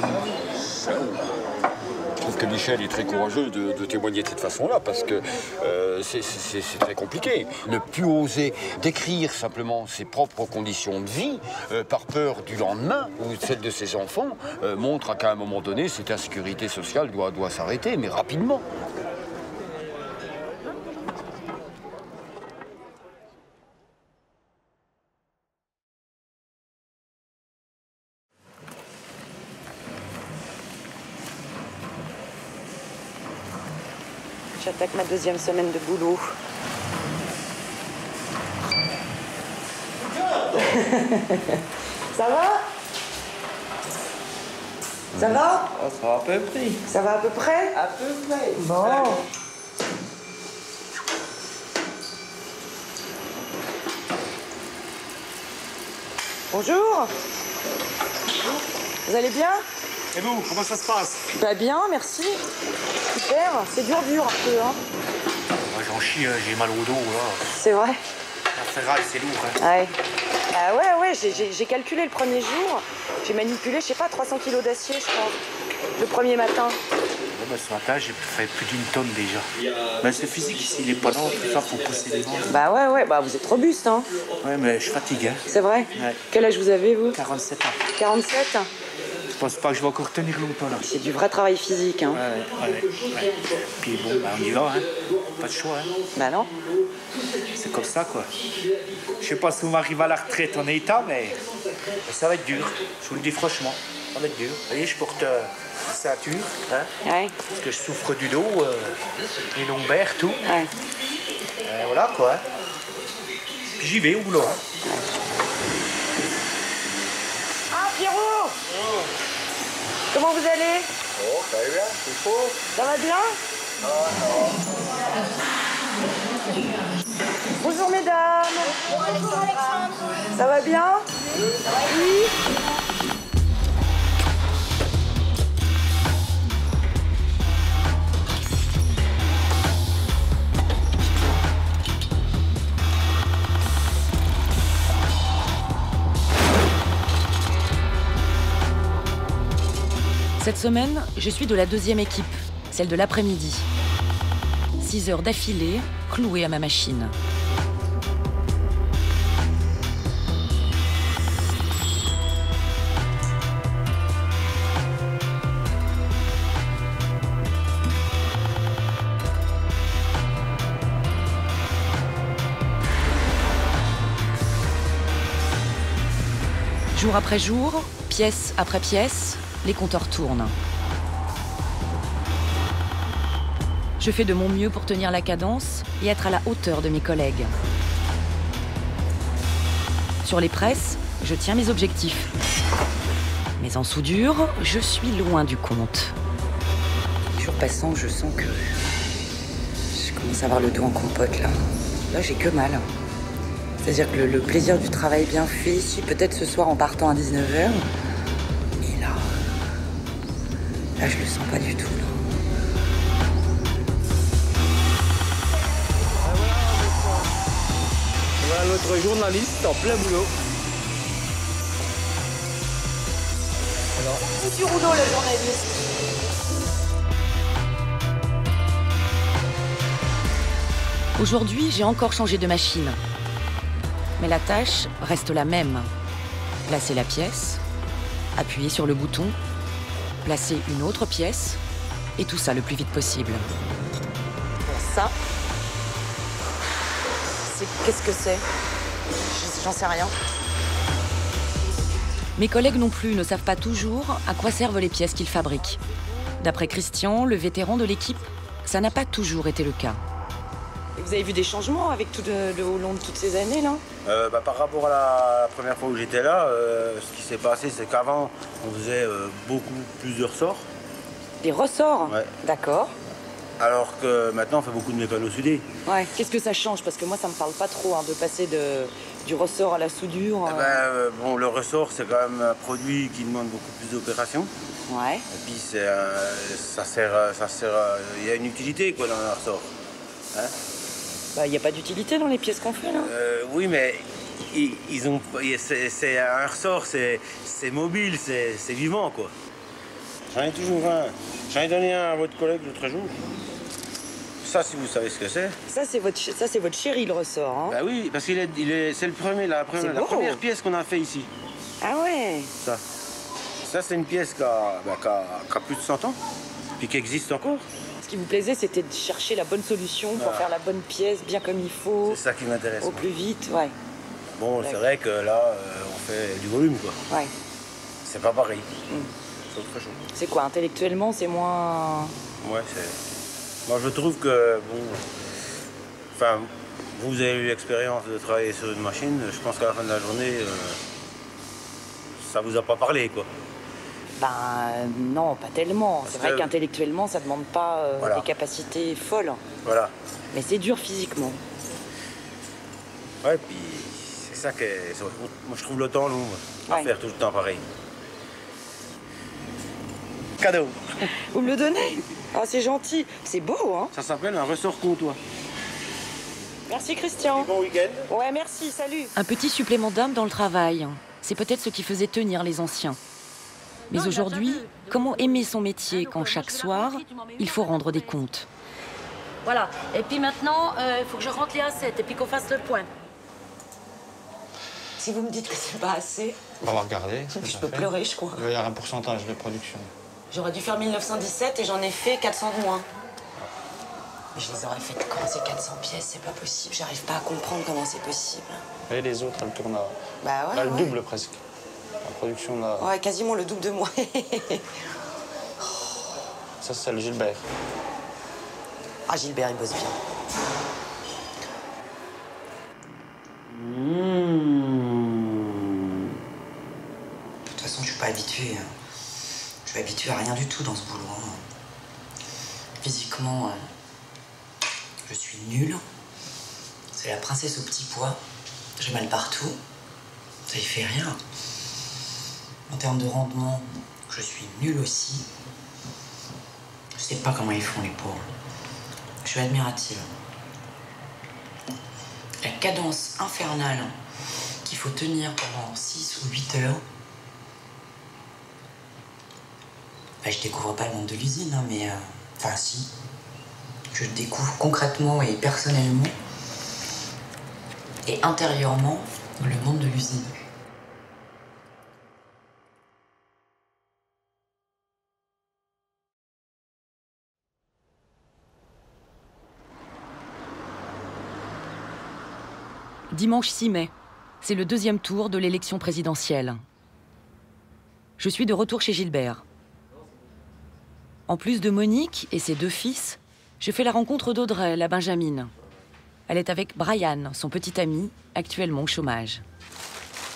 Je trouve que Michel est très courageux de, de témoigner de cette façon-là, parce que euh, c'est très compliqué. Ne plus oser décrire simplement ses propres conditions de vie, euh, par peur du lendemain, ou celle de ses enfants, euh, montre qu'à un moment donné, cette insécurité sociale doit, doit s'arrêter, mais rapidement. J'attaque ma deuxième semaine de boulot. Ça va? Ça va? Oh, ça va à peu près. Ça va à peu près? À peu près. Bon. Bonjour. Vous allez bien? Et vous, comment ça se passe? Bah bien, merci. Super. C'est dur, dur un peu, hein. Moi, j'en chie, hein, j'ai mal au dos, là. C'est vrai? La ferraille, c'est lourd, hein. Ouais. Bah ouais, ouais, j'ai calculé le premier jour. J'ai manipulé, je sais pas, trois cents kilos d'acier, je crois, le premier matin. Ouais, bah, ce matin, j'ai fait plus d'une tonne déjà. Mais c'est physique ici, il est pas lent, tout ça, faut pousser les vents. Bah ouais, ouais, bah vous êtes robuste, hein. Ouais, mais je suis fatigué. Hein. C'est vrai? Ouais. Quel âge vous avez, vous? quarante-sept ans. quarante-sept? Je pense pas que je vais encore tenir longtemps, là. C'est du vrai travail physique, hein. Ouais, ouais, ouais. Puis bon, bah, on y va, hein. Pas de choix, hein. Bah non. C'est comme ça, quoi. Je sais pas si on arrive à la retraite en état, mais ça va être dur. Je vous le dis franchement, ça va être dur. Vous voyez, je porte euh, une ceinture, hein, ouais. Parce que je souffre du dos, euh, les lombaires, tout. Ouais. Euh, voilà, quoi. Hein. Puis j'y vais au boulot. Hein. Ouais. Ah, Pierrot! Oh. Comment vous allez? Oh, ça va bien, c'est faux. Ça va bien? Ah, non. Bonjour mesdames. Bonjour Alexandre. Ça va bien? Oui. Cette semaine, je suis de la deuxième équipe, celle de l'après-midi. Six heures d'affilée, clouée à ma machine. Jour après jour, pièce après pièce, les compteurs tournent. Je fais de mon mieux pour tenir la cadence et être à la hauteur de mes collègues. Sur les presses, je tiens mes objectifs. Mais en soudure, je suis loin du compte. Jour passant, je sens que je commence à avoir le dos en compote là. Là, j'ai que mal. C'est-à-dire que le, le plaisir du travail bien fait ici, peut-être ce soir en partant à dix-neuf heures. Et là, là, je le sens pas du tout. Là. Voilà notre journaliste en plein boulot. C'est du rouleau, le journaliste. Aujourd'hui, j'ai encore changé de machine. Mais la tâche reste la même. Placer la pièce, appuyer sur le bouton, placer une autre pièce, et tout ça le plus vite possible. Ça, c'est... Qu'est-ce que c'est? J'en sais rien. Mes collègues non plus ne savent pas toujours à quoi servent les pièces qu'ils fabriquent. D'après Christian, le vétéran de l'équipe, ça n'a pas toujours été le cas. Et vous avez vu des changements avec tout le, le, au long de toutes ces années là? euh, bah, Par rapport à la, la première fois où j'étais là, euh, ce qui s'est passé, c'est qu'avant, on faisait euh, beaucoup plus de ressorts. Des ressorts? Ouais. D'accord. Alors que maintenant, on fait beaucoup de mécanos soudés. Ouais. Qu'est-ce que ça change? Parce que moi, ça me parle pas trop hein, de passer de, du ressort à la soudure. Eh ben, euh, bon, le ressort, c'est quand même un produit qui demande beaucoup plus d'opérations. Ouais. Et puis, c'est, euh, ça sert, ça sert, il y a une utilité quoi dans un ressort. Hein? Bah, il n'y a pas d'utilité dans les pièces qu'on fait là. Euh, oui, mais ils, ils ont, c'est, c'est un ressort, c'est, c'est mobile, c'est, c'est vivant quoi. J'en ai toujours un. J'en ai donné un à votre collègue l'autre jour. Ça, si vous savez ce que c'est. Ça, c'est votre, ça, c'est votre chéri, le ressort. Hein. Bah oui, parce qu'il est, il est, c'est le premier, la, première, la première pièce qu'on a fait ici. Ah ouais. Ça. Ça, c'est une pièce qui a, bah, qui a, qui a plus de cent ans, puis qui existe encore. Ce qui vous plaisait, c'était de chercher la bonne solution pour Ah. faire la bonne pièce, bien comme il faut. C'est ça qui m'intéresse. Au moi. plus vite, ouais. Bon, c'est vrai que là, euh, on fait du volume, quoi. Ouais. C'est pas pareil. Mm. C'est autre chose. C'est quoi, intellectuellement, c'est moins... Ouais, c'est... Moi, je trouve que, bon... Enfin, vous avez eu l'expérience de travailler sur une machine. Je pense qu'à la fin de la journée, euh, ça vous a pas parlé, quoi. Ben non, pas tellement. C'est vrai que- qu'intellectuellement, ça demande pas euh, Voilà. des capacités folles. Voilà. Mais c'est dur physiquement. Ouais, puis c'est ça que... c'est- Moi, je trouve le temps long à Ouais. faire tout le temps pareil. Cadeau. Vous me le donnez? Ah, c'est gentil. C'est beau, hein? Ça s'appelle un ressort comptoir. Merci, Christian. Bon week-end. Ouais, merci, salut. Un petit supplément d'âme dans le travail. C'est peut-être ce qui faisait tenir les anciens. Mais aujourd'hui, comment aimer son métier quand chaque soir, il faut rendre des comptes? Voilà. Et puis maintenant, il faut que je rentre les assiettes et puis qu'on fasse le point. Si vous me dites que c'est pas assez, On va regarder. ce que je ça peux fait. pleurer, je crois. Il va y avoir un pourcentage de production. J'aurais dû faire mille neuf cent dix-sept et j'en ai fait quatre cents de moins. Mais je les aurais faites quand ces quatre cents pièces, c'est pas possible. J'arrive pas à comprendre comment c'est possible. Et les autres, elles tournent à... Bah ouais, là, le ouais. double presque. La production, là... Ouais, quasiment le double de moi. Ça, c'est le Gilbert. Ah, Gilbert, il bosse bien. De toute façon, je suis pas habituée. hein. Je suis habituée à rien du tout dans ce boulot. hein. Physiquement, euh, je suis nulle. C'est la princesse au petit pois. J'ai mal partout. Ça y fait rien. En termes de rendement, je suis nulle aussi. Je sais pas comment ils font, les pauvres. Je suis admirative. La cadence infernale qu'il faut tenir pendant six ou huit heures. Enfin, je découvre pas le monde de l'usine, hein, mais... euh, Enfin, si. Je découvre concrètement et personnellement et intérieurement le monde de l'usine. Dimanche six mai, c'est le deuxième tour de l'élection présidentielle. Je suis de retour chez Gilbert. En plus de Monique et ses deux fils, je fais la rencontre d'Audrey, la Benjamine. Elle est avec Brian, son petit ami, actuellement au chômage.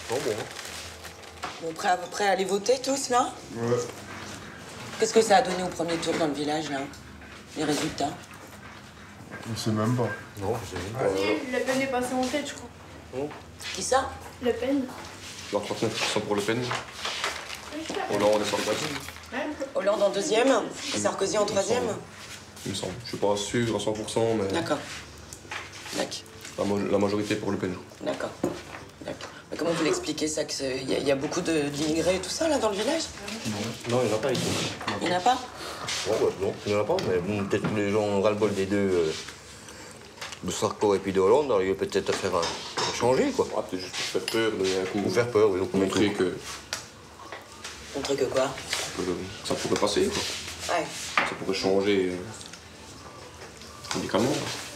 bon. Hein. Bon, prêt à, prêt à aller voter tous, là? Ouais. Qu'est-ce que ça a donné au premier tour dans le village, là? Les résultats? On sait même pas. Non, je sais même pas. Si, Le Pen est passé en tête, je crois. Non. Qui ça? Le Pen. Genre trente-neuf pour cent pour Le Pen. Hollande est sorti. Hollande en deuxième et Sarkozy en troisième? Il me semble. Je suis pas sûr à cent pour cent, mais. D'accord. D'accord. La, ma la majorité pour Le Pen. D'accord. D'accord. Mais comment vous l'expliquez ça? Il y, y a beaucoup d'immigrés et tout ça, là, dans le village? Non, il n'y en a pas ici. Il n'y en a pas? Oh, bah, non, il n'y en a pas, mais bon, peut-être que les gens ont ras-le-bol des deux, euh, de Sarko et puis de Hollande, alors il va peut-être faire un, un changer, quoi. Ah, peut-être juste pour faire peur, donner un coup. Pour faire peur, oui. Donc montrer que. Montrer que quoi? Que ça pourrait passer, quoi. Ouais. Ça pourrait changer. Euh, médicaments.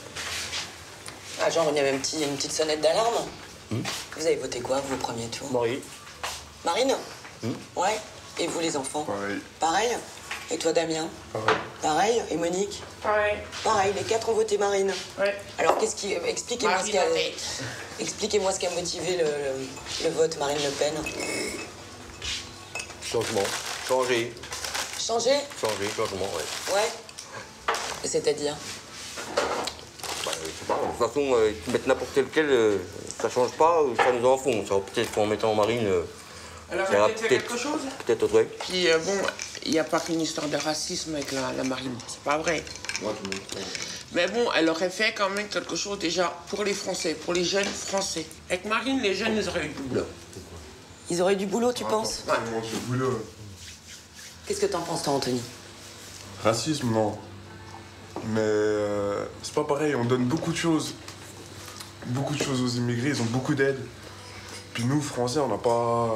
Ah, genre, il y avait un petit, une petite sonnette d'alarme? Mmh. Vous avez voté quoi, vous, au premier tour? Marie. Marine? Mmh. Ouais. Et vous, les enfants? Pareil. Pareil? Et toi, Damien? Pareil. Pareil? Et Monique? Pareil. Pareil, les quatre ont voté Marine. Ouais. Alors, qu'est-ce qui... Expliquez-moi ce qui a... Expliquez-moi ce qui a motivé le, le, le vote Marine Le Pen. Changement. Changer. Changer? Changer, changement, ouais. Ouais. C'est-à-dire? Bah, je sais pas, de toute façon, euh, mettre n'importe lequel, euh, ça change pas, euh, ça nous enfonce. Peut-être qu'en mettant Marine, euh, Alors, ça ira peut-être peut-être... quelque chose Peut-être autre, ouais. Puis, euh, bon, il n'y a pas qu'une histoire de racisme avec la, la marine, c'est pas vrai. Ouais, tout le monde. Mais bon, elle aurait fait quand même quelque chose déjà pour les Français, pour les jeunes Français. Avec Marine, les jeunes, ils auraient eu du boulot. Ils auraient eu du boulot, tu penses? Ouais. Du boulot. Qu'est-ce que t'en penses, toi, Anthony? Racisme, non. Mais euh, c'est pas pareil, on donne beaucoup de choses. Beaucoup de choses aux immigrés, ils ont beaucoup d'aide. Puis nous, Français, on n'a pas...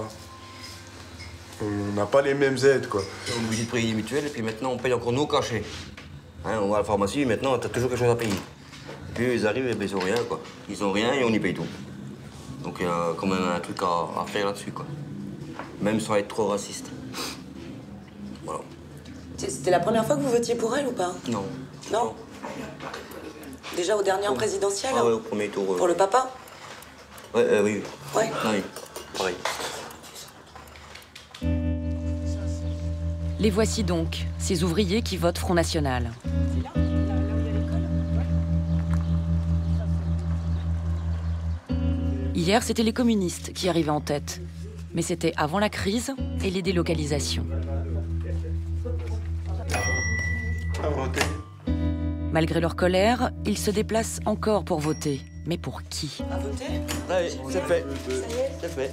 On n'a pas les mêmes aides, quoi. On est obligé de payer les mutuelles et puis maintenant on paye encore nos cachets. Hein, on va à la pharmacie, maintenant t'as toujours quelque chose à payer. Et puis ils arrivent et ben, ils ont rien, quoi. Ils ont rien et on y paye tout. Donc il y a quand même un truc à, à faire là-dessus, quoi. Même sans être trop raciste. Voilà. C'était la première fois que vous votiez pour elle ou pas? Non. Non? Déjà aux dernières présidentielles? Ah ouais, au premier tour. Pour le papa? Ouais, euh, oui. Ouais. Ah, oui, pareil. Les voici donc, ces ouvriers qui votent Front National. Hier, c'était les communistes qui arrivaient en tête. Mais c'était avant la crise et les délocalisations. Malgré leur colère, ils se déplacent encore pour voter. Mais pour qui? À voter? Allez, c'est fait. C'est fait.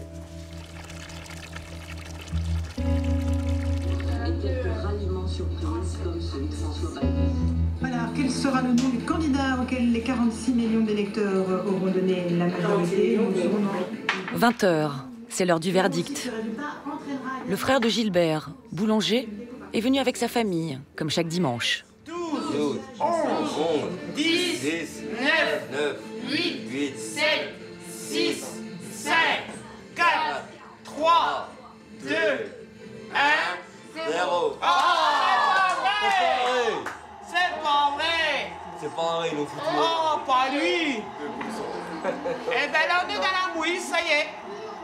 Alors, quel sera le nom du candidat auquel les quarante-six millions d'électeurs auront donné la majorité? vingt heures, c'est l'heure du verdict. Le frère de Gilbert, boulanger, est venu avec sa famille, comme chaque dimanche. douze, onze, dix, neuf, huit, sept, six, cinq, quatre, trois, deux, un, zéro. C'est pas vrai! C'est pareil, le foutu. Oh, pas lui! Eh ben là, on est dans la mouille, ça y est.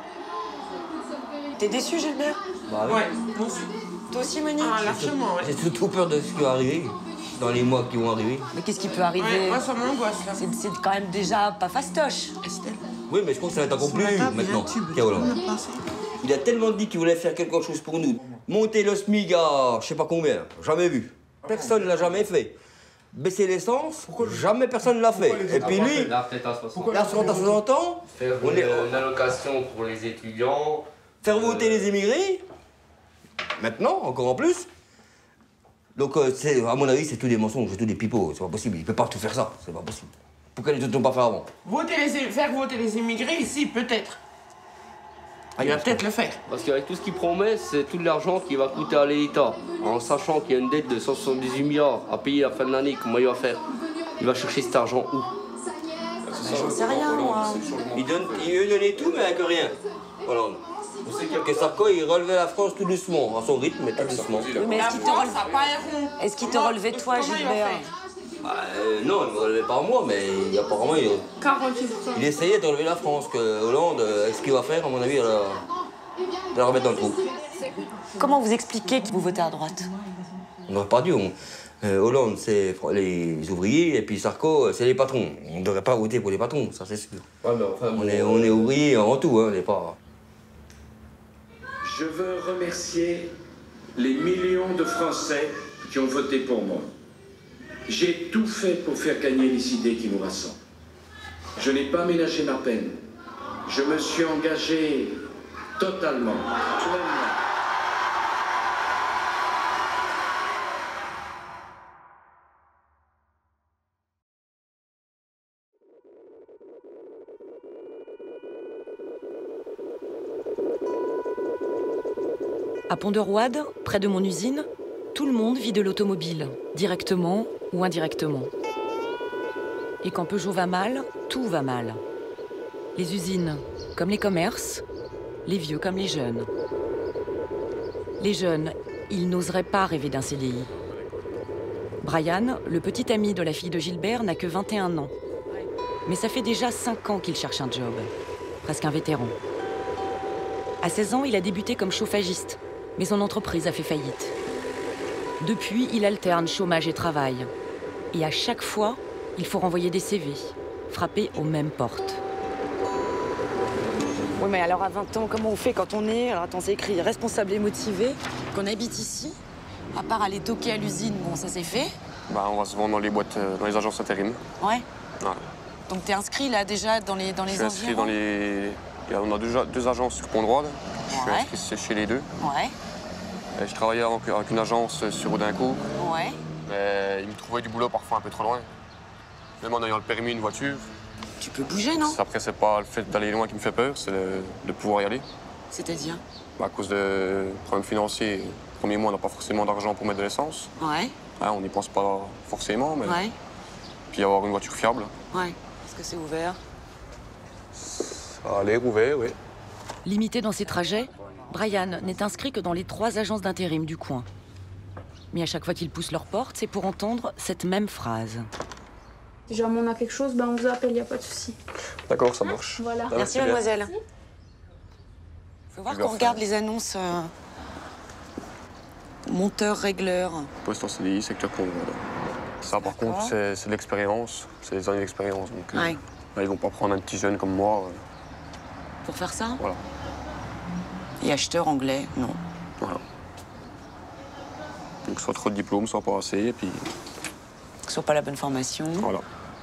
T'es déçu, Gilbert? Bah oui. Ouais, moi aussi. Toi aussi, Monique? Ah, largement, ouais. J'ai surtout peur de ce qui va arriver dans les mois qui vont arriver. Mais qu'est-ce qui peut arriver? Ouais, moi, ça m'angoisse, là. C'est quand même déjà pas fastoche. Estelle. Oui, mais je pense que ça va être encore plus maintenant. qu'à Hollande. Il a tellement dit qu'il voulait faire quelque chose pour nous. Monter le SMIC à je sais pas combien, jamais vu. Personne ne l'a jamais fait. Baisser l'essence, jamais personne ne l'a fait. Et puis lui, la retraite à soixante ans. la retraite à soixante ans, Faire on une, est... une allocation pour les étudiants. Faire voter les immigrés, maintenant, encore en plus. Donc, euh, à mon avis, c'est tout des mensonges, c'est tout des pipeaux. C'est pas possible, il peut pas tout faire ça, c'est pas possible. Pourquoi les autres n'ont pas fait avant? Voter les, faire voter les immigrés ici, peut-être. Il va peut-être le faire. Parce qu'avec tout ce qu'il promet, c'est tout l'argent qui va coûter à l'État. En sachant qu'il y a une dette de cent soixante-dix-huit milliards à payer à la fin de l'année, comment il va faire? Il va chercher cet argent où? J'en sais rien, moi. Il, donne, il veut donner tout, mais avec rien. Hollande. On sait que Sarko, il relevait la France tout doucement, à son rythme, mais tout doucement. Oui, mais est-ce qu'il te, relevait... pas un rond. Est-ce qu'il te relevait, toi, Comment il va Gilbert? faire? Bah, euh, non, il ne me relevait pas en moi, mais il, apparemment, il, quarante-huit pour cent. il essayait de relever la France. Que Hollande, avec ce qu'il va faire, à mon avis, il va la remettre dans le trou. Comment vous expliquez que vous votez à droite? On n'aurait pas dû. On, euh, Hollande, c'est les ouvriers, et puis Sarko, c'est les patrons. On ne devrait pas voter pour les patrons, ça c'est sûr. Ah, mais enfin, on, est, on est ouvriers en tout, hein, on n'est pas... Je veux remercier les millions de Français qui ont voté pour moi. J'ai tout fait pour faire gagner les idées qui nous rassemblent. Je n'ai pas ménagé ma peine. Je me suis engagé totalement, pleinement. À Pont-de-Roide, près de mon usine, tout le monde vit de l'automobile, directement ou indirectement. Et quand Peugeot va mal, tout va mal. Les usines comme les commerces, les vieux comme les jeunes. Les jeunes, ils n'oseraient pas rêver d'un C D I. Brian, le petit ami de la fille de Gilbert, n'a que vingt et un ans. Mais ça fait déjà cinq ans qu'il cherche un job, presque un vétéran. À seize ans, il a débuté comme chauffagiste, mais son entreprise a fait faillite. Depuis, il alterne chômage et travail. Et à chaque fois, il faut renvoyer des C V, frapper aux mêmes portes. Oui, mais alors à vingt ans, comment on fait quand on est... Alors attends, c'est écrit responsable et motivé, qu'on habite ici, à part aller toquer à l'usine, bon, ça c'est fait. Bah, on va se vendre dans les boîtes, dans les agences intérim. Ouais. Ouais. Donc t'es inscrit là déjà dans les dans les Je suis inscrit dans les... On a deux, deux agences sur Pont-de-Roide. Je suis Ouais. inscrit chez les deux. Ouais. Et je travaillais avec, avec une agence sur Audincourt. Ouais. Mais ils me trouvaient du boulot parfois un peu trop loin. Même en ayant le permis, une voiture. Tu peux bouger, non? Après, c'est pas le fait d'aller loin qui me fait peur, c'est de, de pouvoir y aller. C'est-à-dire? Bah, à cause de problèmes financiers. Le premier mois, on n'a pas forcément d'argent pour mettre de l'essence. Ouais. Ouais, on n'y pense pas forcément, mais... Ouais. Puis avoir une voiture fiable. Ouais. Est-ce que c'est ouvert? Ça a l'air ouvert, oui. Limité dans ses trajets, Brian n'est inscrit que dans les trois agences d'intérim du coin. Mais à chaque fois qu'ils poussent leur porte, c'est pour entendre cette même phrase. Si jamais on a quelque chose, ben on vous appelle, y a pas de souci. D'accord, ça marche. Voilà. Ah, Merci, bien. mademoiselle. Faut voir qu'on regarde les annonces. Euh... Monteur, régleur. Poste en C D I, secteur Pont-de-Roide. Ça, par contre, c'est c'est de l'expérience. C'est des années d'expérience. Donc, Ouais. euh, là, ils vont pas prendre un petit jeune comme moi. euh, Pour faire ça? Voilà. Et acheteur anglais, non. Voilà. Donc, soit trop de diplômes, soit pas assez, et puis... Soit pas la bonne formation. Voilà.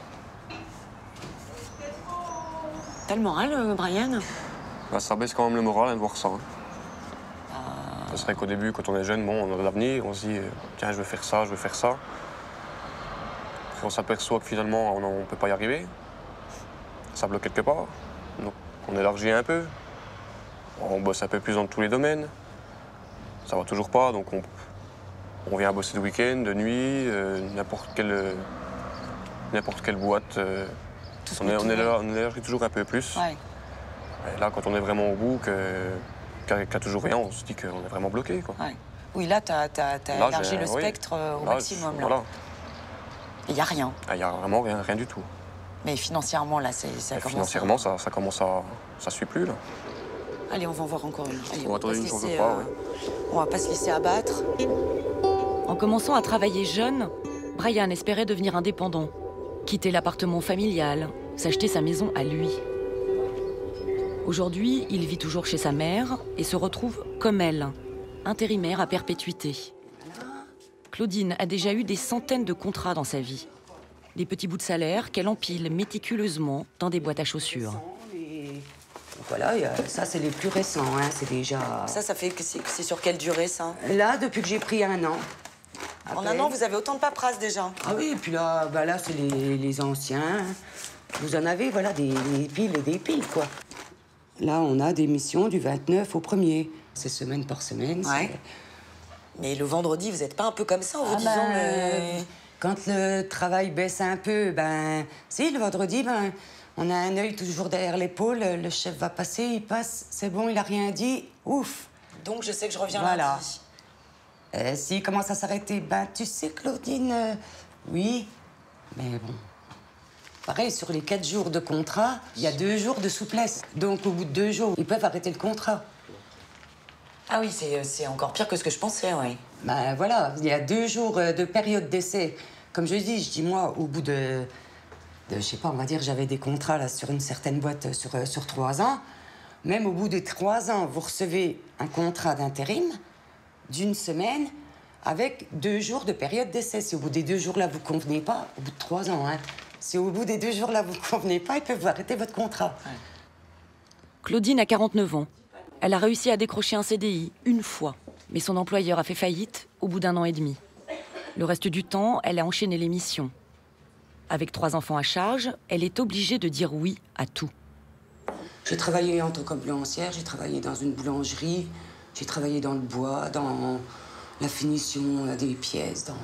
T'as le moral, euh, Brian? Bah, ça baisse quand même le moral hein, de voir ça. hein. Ah. C'est vrai qu'au début, quand on est jeune, bon, on a de l'avenir, on se dit, euh, tiens, je veux faire ça, je veux faire ça. Puis on s'aperçoit que finalement, on ne peut pas y arriver. Ça bloque quelque part. Donc, on élargit un peu. On bosse un peu plus dans tous les domaines. Ça va toujours pas, donc on, on vient bosser de week-end, de nuit, euh, n'importe quelle, euh, n'importe quelle boîte. euh, on, est, on, est là, on élargit toujours un peu plus. Ouais. Et là, quand on est vraiment au bout, que- qu'il n'y a toujours rien, on se dit qu'on est vraiment bloqué. Quoi. Ouais. Oui, là, t'as t'as- t'as Là, élargi j'ai- le oui. spectre euh, au Là, maximum. je- Là. Voilà. Il n'y a rien. Il n'y a vraiment rien, rien du tout. Mais financièrement, là, c'est ça Et commence. financièrement, ça, ça commence à... ça suit plus, là. À... Allez, on va en voir encore une. Allez, On va pas attendre se une qu'on laisser, veut pas, euh, ouais. On va pas se laisser abattre. En commençant à travailler jeune, Brian espérait devenir indépendant, quitter l'appartement familial, s'acheter sa maison à lui. Aujourd'hui, il vit toujours chez sa mère et se retrouve comme elle, intérimaire à perpétuité. Claudine a déjà eu des centaines de contrats dans sa vie. Des petits bouts de salaire qu'elle empile méticuleusement dans des boîtes à chaussures. Voilà, y a- ça, c'est les plus récents, hein, c'est déjà... Ça, ça fait que c'est c'est sur quelle durée, ça? Là, depuis que j'ai pris un an. En Après- un an, vous avez autant de paperasse déjà. Ah oui, et puis là, bah là c'est les, les anciens. Vous en avez, voilà, des, des piles et des piles, quoi. Là, on a des missions du vingt-neuf au premier. C'est semaine par semaine. Ouais. c'est- Mais le vendredi, vous n'êtes pas un peu comme ça en vous Ah disant... ben, mais- Quand le travail baisse un peu, ben... Si, le vendredi, ben... On a un œil toujours derrière l'épaule, le chef va passer, il passe, c'est bon, il a rien dit, ouf. Donc je sais que je reviens Voilà. lundi. Euh, S'il commence à s'arrêter, ben tu sais, Claudine, euh, oui, Mais bon... Pareil, sur les quatre jours de contrat, il y a deux jours de souplesse. Donc, au bout de deux jours, ils peuvent arrêter le contrat. Ah oui, c'est encore pire que ce que je pensais, oui. Ben voilà, il y a deux jours de période d'essai. Comme je dis, je dis moi, au bout de... de je sais pas, on va dire, j'avais des contrats là, sur une certaine boîte sur, sur trois ans. Même au bout de trois ans, vous recevez un contrat d'intérim d'une semaine avec deux jours de période d'essai. Si au bout des deux jours-là, vous ne convenez pas, au bout de trois ans, hein, si au bout des deux jours-là, vous ne convenez pas, ils peuvent vous arrêter votre contrat. Ouais. Claudine a quarante-neuf ans. Elle a réussi à décrocher un C D I une fois, mais son employeur a fait faillite au bout d'un an et demi. Le reste du temps, elle a enchaîné les missions. Avec trois enfants à charge, elle est obligée de dire oui à tout. J'ai travaillé en tant qu'ambulancière, j'ai travaillé dans une boulangerie, j'ai travaillé dans le bois, dans la finition des pièces, dans,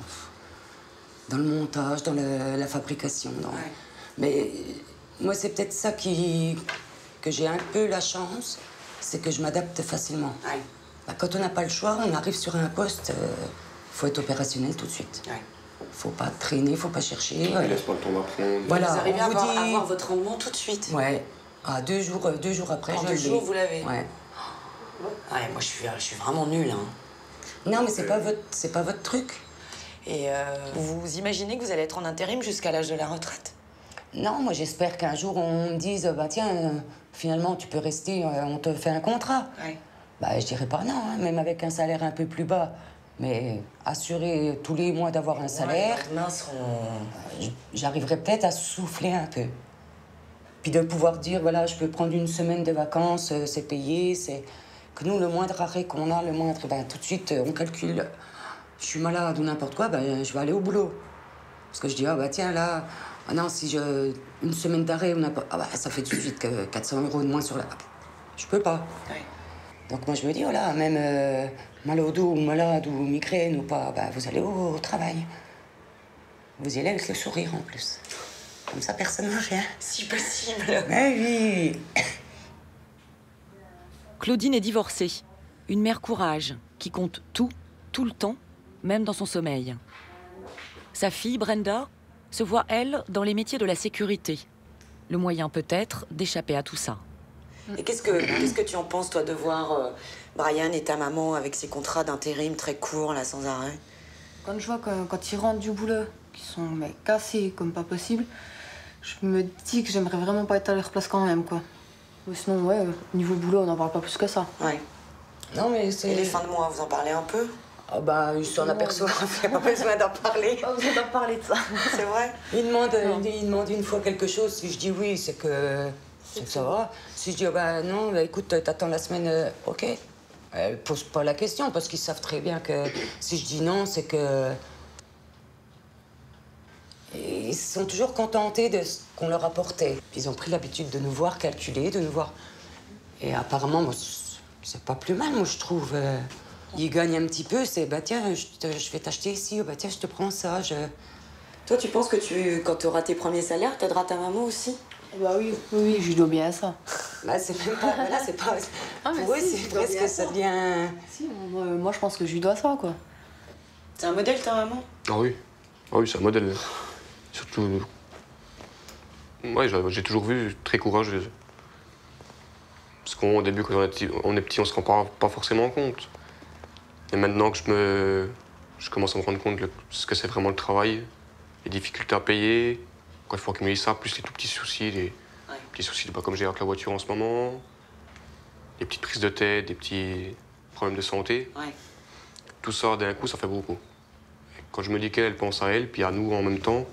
dans le montage, dans le, la fabrication. Dans... Ouais. Mais moi, c'est peut-être ça qui, que j'ai un peu la chance, c'est que je m'adapte facilement. Ouais. Bah, quand on n'a pas le choix, on arrive sur un poste, il euh, faut être opérationnel tout de suite. Ouais. Faut pas traîner, faut pas chercher. Il ouais. laisse pas le temps d'apprendre. Voilà, vous arrivez à avoir, dit... avoir votre rendement tout de suite. Ouais. Ah, deux jours, deux jours après, en je deux jours, vous l'avez. Ouais. Ouais, moi, je suis, je suis vraiment nulle. Hein. Non, mais c'est pas votre, c'est pas votre truc. Et euh, vous imaginez que vous allez être en intérim jusqu'à l'âge de la retraite? Non, moi, j'espère qu'un jour, on me dise, bah tiens, euh, finalement, tu peux rester, euh, on te fait un contrat. Ouais. Bah, je dirais pas non, hein, même avec un salaire un peu plus bas. Mais assurer tous les mois d'avoir un salaire, ouais, seront... j'arriverai peut-être à souffler un peu. Puis de pouvoir dire, voilà, je peux prendre une semaine de vacances, euh, c'est payé, c'est... Que nous, le moindre arrêt qu'on a, le moindre... Ben, tout de suite, on calcule, je suis malade ou n'importe quoi, ben, je vais aller au boulot. Parce que je dis, ah bah tiens, là, ah non, si je... Une semaine d'arrêt, on a pas... Ah bah, ça fait tout de suite que quatre cents euros de moins sur la... Je peux pas. Ouais. Donc moi, je me dis, voilà, même euh, mal au dos ou malade ou migraine ou pas, ben, vous allez au, au travail. Vous y allez avec le sourire, en plus. Comme ça, personne n'a rien. Si possible. Mais oui. Claudine est divorcée. Une mère courage, qui compte tout, tout le temps, même dans son sommeil. Sa fille, Brenda, se voit, elle, dans les métiers de la sécurité. Le moyen, peut-être, d'échapper à tout ça. Et qu'est-ce que, qu'est-ce que tu en penses, toi, de voir euh, Brian et ta maman avec ces contrats d'intérim très courts, là, sans arrêt? Quand je vois que, quand ils rentrent du boulot, qu'ils sont mais, cassés comme pas possible, je me dis que j'aimerais vraiment pas être à leur place quand même, quoi. Mais sinon, ouais, niveau boulot, on n'en parle pas plus que ça. Ouais. Non, mais c'est... Et les fins de mois, vous en parlez un peu? Ah bah, ils s'en aperçoivent, il n'y a pas besoin d'en parler. Pas besoin d'en parler de ça. C'est vrai? Ils demandent, ils demandent une fois quelque chose, si je dis oui, c'est que, c'est que ça va. Si je dis, oh bah non, bah, écoute, t'attends la semaine, euh, ok. Elles posent pas la question, parce qu'ils savent très bien que si je dis non, c'est que... Et ils sont toujours contentés de ce qu'on leur apportait. Ils ont pris l'habitude de nous voir calculer, de nous voir... Et apparemment, moi, c'est pas plus mal, moi, je trouve. Ils gagnent un petit peu, c'est, bah tiens, je, te, je vais t'acheter ici, oh, bah tiens, je te prends ça, je... Toi, tu penses que tu, quand tu auras tes premiers salaires, t'aideras ta maman aussi? Bah oui, oui, je lui dois bien ça. Bah c'est même pas, voilà, c'est pas... Ah, pour eux, si, c'est presque que ça devient... Si, moi, moi, je pense que je lui dois ça, quoi. C'est un modèle, ta maman? Ah oui, ah oui, c'est un modèle. Surtout... Ouais, j'ai toujours vu très courageuse. Parce qu'au début, quand on est petit, on est petit, on se rend pas, pas forcément compte. Et maintenant que je me... Je commence à me rendre compte de ce que c'est vraiment le travail, les difficultés à payer, quand il faut accumuler ça, plus les tout petits soucis, les ouais. petits soucis, pas comme j'ai avec la voiture en ce moment, les petites prises de tête, des petits problèmes de santé. Ouais. Tout ça, d'un coup, ça fait beaucoup. Et quand je me dis qu'elle, elle pense à elle, puis à nous en même temps,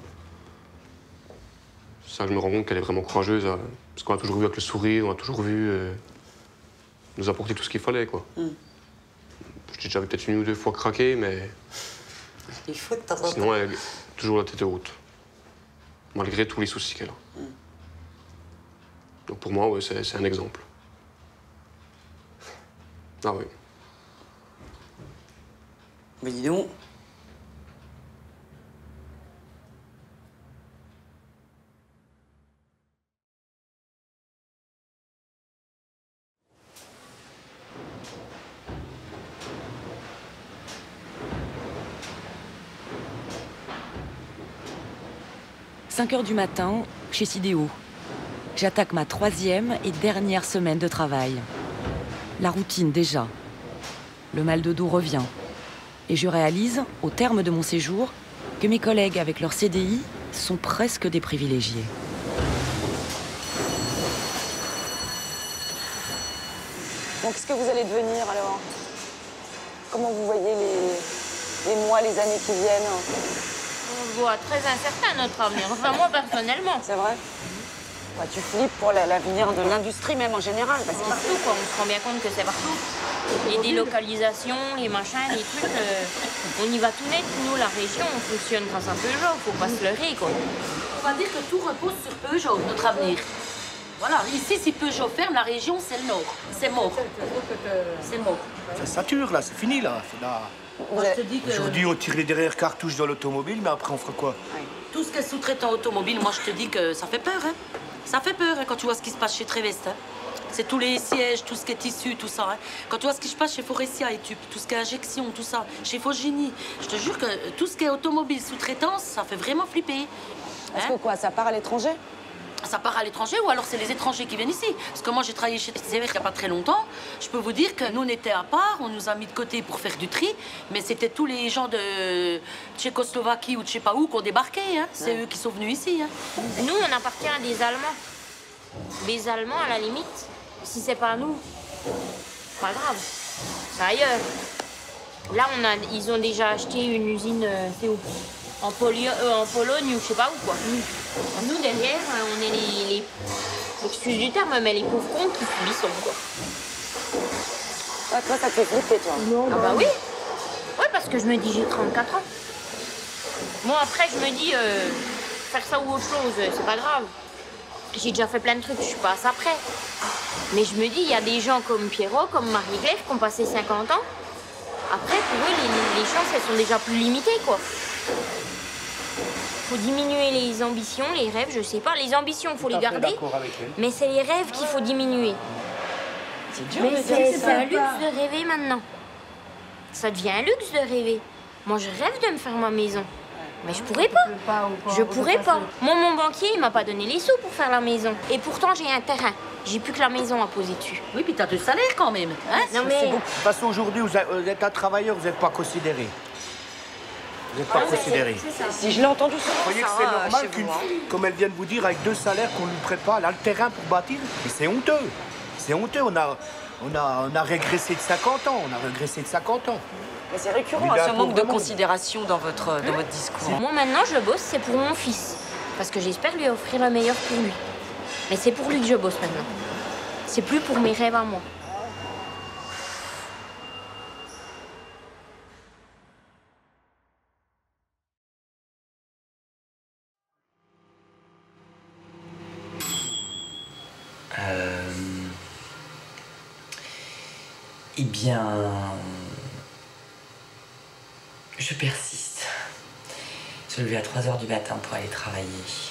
ça, je me rends compte qu'elle est vraiment courageuse. Parce qu'on a toujours vu avec le sourire, on a toujours vu euh, nous apporter tout ce qu'il fallait, quoi. Mm. J'ai déjà peut-être une ou deux fois craqué, mais... Il faut de temps en temps. Sinon, elle est toujours la tête haute. Malgré tous les soucis qu'elle a. Mm. Donc pour moi, ouais, c'est un exemple. Ah oui. Mais dis donc. cinq heures du matin, chez Sidéo. J'attaque ma troisième et dernière semaine de travail. La routine déjà. Le mal de dos revient. Et je réalise, au terme de mon séjour, que mes collègues avec leur C D I sont presque des privilégiés. Donc, qu'est-ce que vous allez devenir alors? Comment vous voyez les, les mois, les années qui viennent? On le voit très incertain, notre avenir. Enfin, moi, personnellement. C'est vrai? Ouais, tu flippes pour l'avenir de l'industrie, même en général. Parce que partout, quoi. On se rend bien compte que c'est partout. Les délocalisations, les machins, les trucs, euh, on y va tout net. Nous, la région, on fonctionne grâce à Peugeot. Faut pas se leurrer, quoi. On va dire que tout repose sur Peugeot, notre avenir. Voilà, ici, si Peugeot ferme, la région, c'est le nord. C'est mort. C'est mort. Ça sature, là, c'est fini, là. là. Moi, je te dis que... Aujourd'hui, on tire les derrière cartouches dans l'automobile, mais après, on fera quoi? Tout ce qui est sous-traitant automobile, moi, je te dis que ça fait peur, hein. Ça fait peur, hein, quand tu vois ce qui se passe chez Trévest, hein. C'est tous les sièges, tout ce qui est tissu, tout ça. Hein. Quand tu vois ce qui se passe chez Forestia et Tube, tout ce qui est injection, tout ça, chez Fogini, je te jure que tout ce qui est automobile sous-traitance, ça fait vraiment flipper. Parce hein? que quoi, ça part à l'étranger? Ça part à l'étranger ou alors c'est les étrangers qui viennent ici. Parce que moi, j'ai travaillé chez Sever il n'y a pas très longtemps. Je peux vous dire que nous, on était à part, on nous a mis de côté pour faire du tri, mais c'était tous les gens de Tchécoslovaquie ou de je sais pas où qui ont débarqué. Hein. C'est ouais. eux qui sont venus ici. Hein. Nous, on appartient à des Allemands. Les Allemands, à la limite, si c'est pas nous, pas grave, c'est ailleurs. Là, on a, ils ont déjà acheté une usine, euh, c'est où en, Poli euh, en Pologne ou je sais pas où, quoi. Nous, nous derrière, on est les, les... excuse du terme, mais les pauvres cons qui subissent, quoi. Ouais, toi, ça te fait flipper, toi. Non, ah bah oui. Oui, parce que je me dis, j'ai trente-quatre ans. Moi, après, je me dis, euh, faire ça ou autre chose, c'est pas grave. J'ai déjà fait plein de trucs, je suis pas à ça près. Mais je me dis, il y a des gens comme Pierrot, comme Marie-Glaive, qui ont passé cinquante ans. Après, pour eux, les, les chances, elles sont déjà plus limitées, quoi. Faut diminuer les ambitions, les rêves, je sais pas. Les ambitions, faut les garder. Mais c'est les rêves qu'il faut diminuer. C'est dur, mais c'est un luxe de rêver maintenant. Ça devient un luxe de rêver. Moi, je rêve de me faire ma maison. Mais je pourrais pas. pas je pourrais pas. Moi, mon banquier, il m'a pas donné les sous pour faire la maison. Et pourtant, j'ai un terrain. J'ai plus que la maison à poser dessus. Oui, puis t'as du salaire quand même. Hein? Non, mais... De toute façon, aujourd'hui, vous êtes un travailleur, vous n'êtes pas considéré. Vous n'êtes pas ah, considéré. Si je l'ai entendu souvent, vous voyez que c'est normal qu'une fille, comme elle vient de vous dire, avec deux salaires qu'on lui prépare, là, le terrain pour bâtir, mais c'est honteux. C'est honteux. On a, on, a, on a régressé de cinquante ans. On a régressé de cinquante ans. Mais c'est récurrent, hein, ce manque de considération dans votre, hein? dans votre discours. Moi, maintenant, je bosse, c'est pour mon fils. Parce que j'espère lui offrir le meilleur pour lui. Mais c'est pour lui que je bosse maintenant. C'est plus pour mes rêves à moi. Euh... Eh bien... Je persiste. Se lever à trois heures du matin pour aller travailler.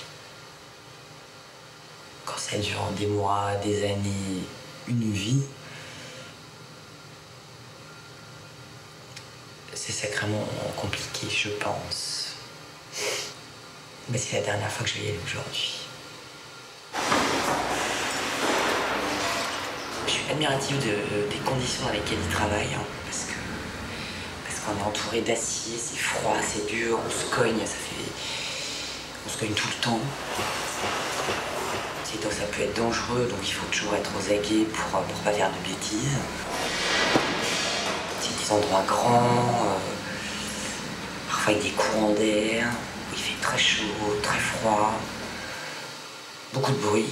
Quand ça dure des mois, des années, une vie, c'est sacrément compliqué, je pense. Mais c'est la dernière fois que je vais y aller aujourd'hui. Je suis admirative de, des conditions dans lesquelles ils travaillent, hein, parce que parce qu'on est entouré d'acier, c'est froid, c'est dur, on se cogne, ça fait, on se cogne tout le temps. Donc ça peut être dangereux, donc il faut toujours être aux aguets pour ne pas faire de bêtises. C'est des endroits grands, euh, parfois avec des courants d'air, où il fait très chaud, très froid, beaucoup de bruit.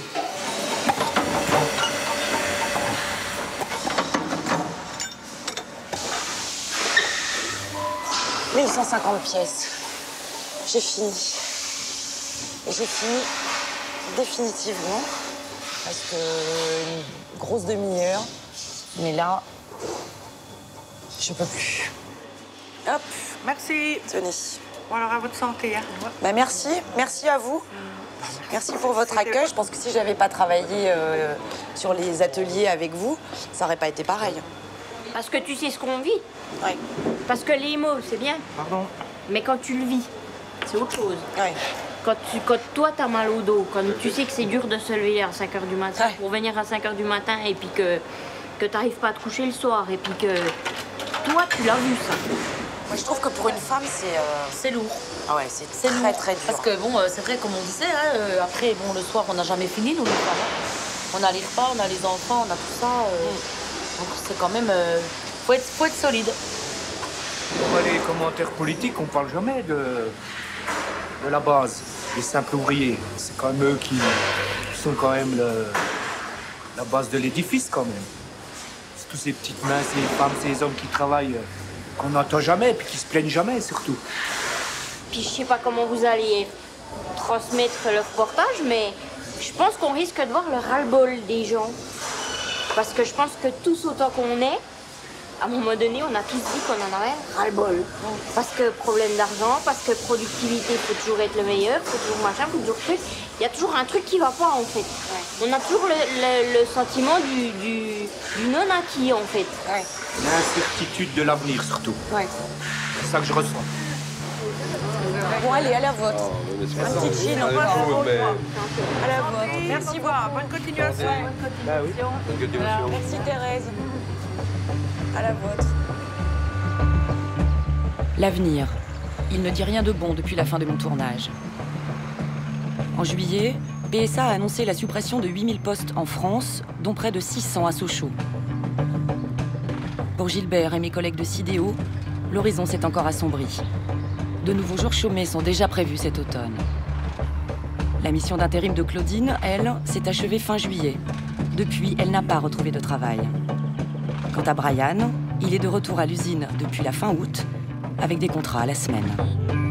mille cent cinquante pièces. J'ai fini. Et j'ai fini définitivement. Parce que une grosse demi-heure. Mais là, je peux plus. Hop. Merci. Tenez. Bon, alors à votre santé. Hein. Bah, merci. Merci à vous. Merci pour votre accueil. Je pense que si j'avais pas travaillé euh, sur les ateliers avec vous, ça aurait pas été pareil. Parce que tu sais ce qu'on vit. Oui. Parce que les mots, c'est bien. Pardon. Mais quand tu le vis, c'est autre chose. Oui. quand, tu, quand toi t'as mal au dos, quand tu sais que c'est dur de se lever à cinq heures du matin ouais. pour venir à cinq heures du matin et puis que, que t'arrives pas à te coucher le soir et puis que toi tu l'as vu ça. Moi je trouve que pour une femme c'est... Euh... C'est lourd. Ah ouais, c'est très lourd. très dur. Parce que bon, euh, c'est vrai comme on disait, hein, euh, après bon le soir on n'a jamais fini nous les femmes. On a les repas, on a les enfants, on a tout ça. Euh, mm. Donc c'est quand même... Euh, faut, être, faut être solide. Dans les commentaires politiques, on parle jamais de, de la base, des simples ouvriers. C'est quand même eux qui, qui sont quand même le, la base de l'édifice quand même. C'est tous ces petites mains, ces femmes, ces hommes qui travaillent, qu'on n'entend jamais et puis qui se plaignent jamais surtout. Puis je sais pas comment vous allez transmettre le reportage, mais je pense qu'on risque de voir le ras-le-bol des gens. Parce que je pense que tous autant qu'on est, à un moment donné, on a tous dit qu'on en avait ras-le-bol. Parce que problème d'argent, parce que productivité, il faut toujours être le meilleur, il faut toujours machin, il faut toujours truc. Il y a toujours un truc qui va pas, en fait. Ouais. On a toujours le, le, le sentiment du, du, du non-acquis, en fait. Ouais. L'incertitude de l'avenir, surtout. Ouais. C'est ça que je ressens. Bon, allez, à la vôtre. Oh, un petit chill, on va à la vôtre. Merci, bonne, bonne continuation. Bonne continuation. Bah oui. Bonne continuation. Merci, Thérèse. À la vôtre. L'avenir. Il ne dit rien de bon depuis la fin de mon tournage. En juillet, B S A a annoncé la suppression de huit mille postes en France, dont près de six cents à Sochaux. Pour Gilbert et mes collègues de Sidéo, l'horizon s'est encore assombri. De nouveaux jours chômés sont déjà prévus cet automne. La mission d'intérim de Claudine, elle, s'est achevée fin juillet. Depuis, elle n'a pas retrouvé de travail. Quant à Brian, il est de retour à l'usine depuis la fin août, avec des contrats à la semaine.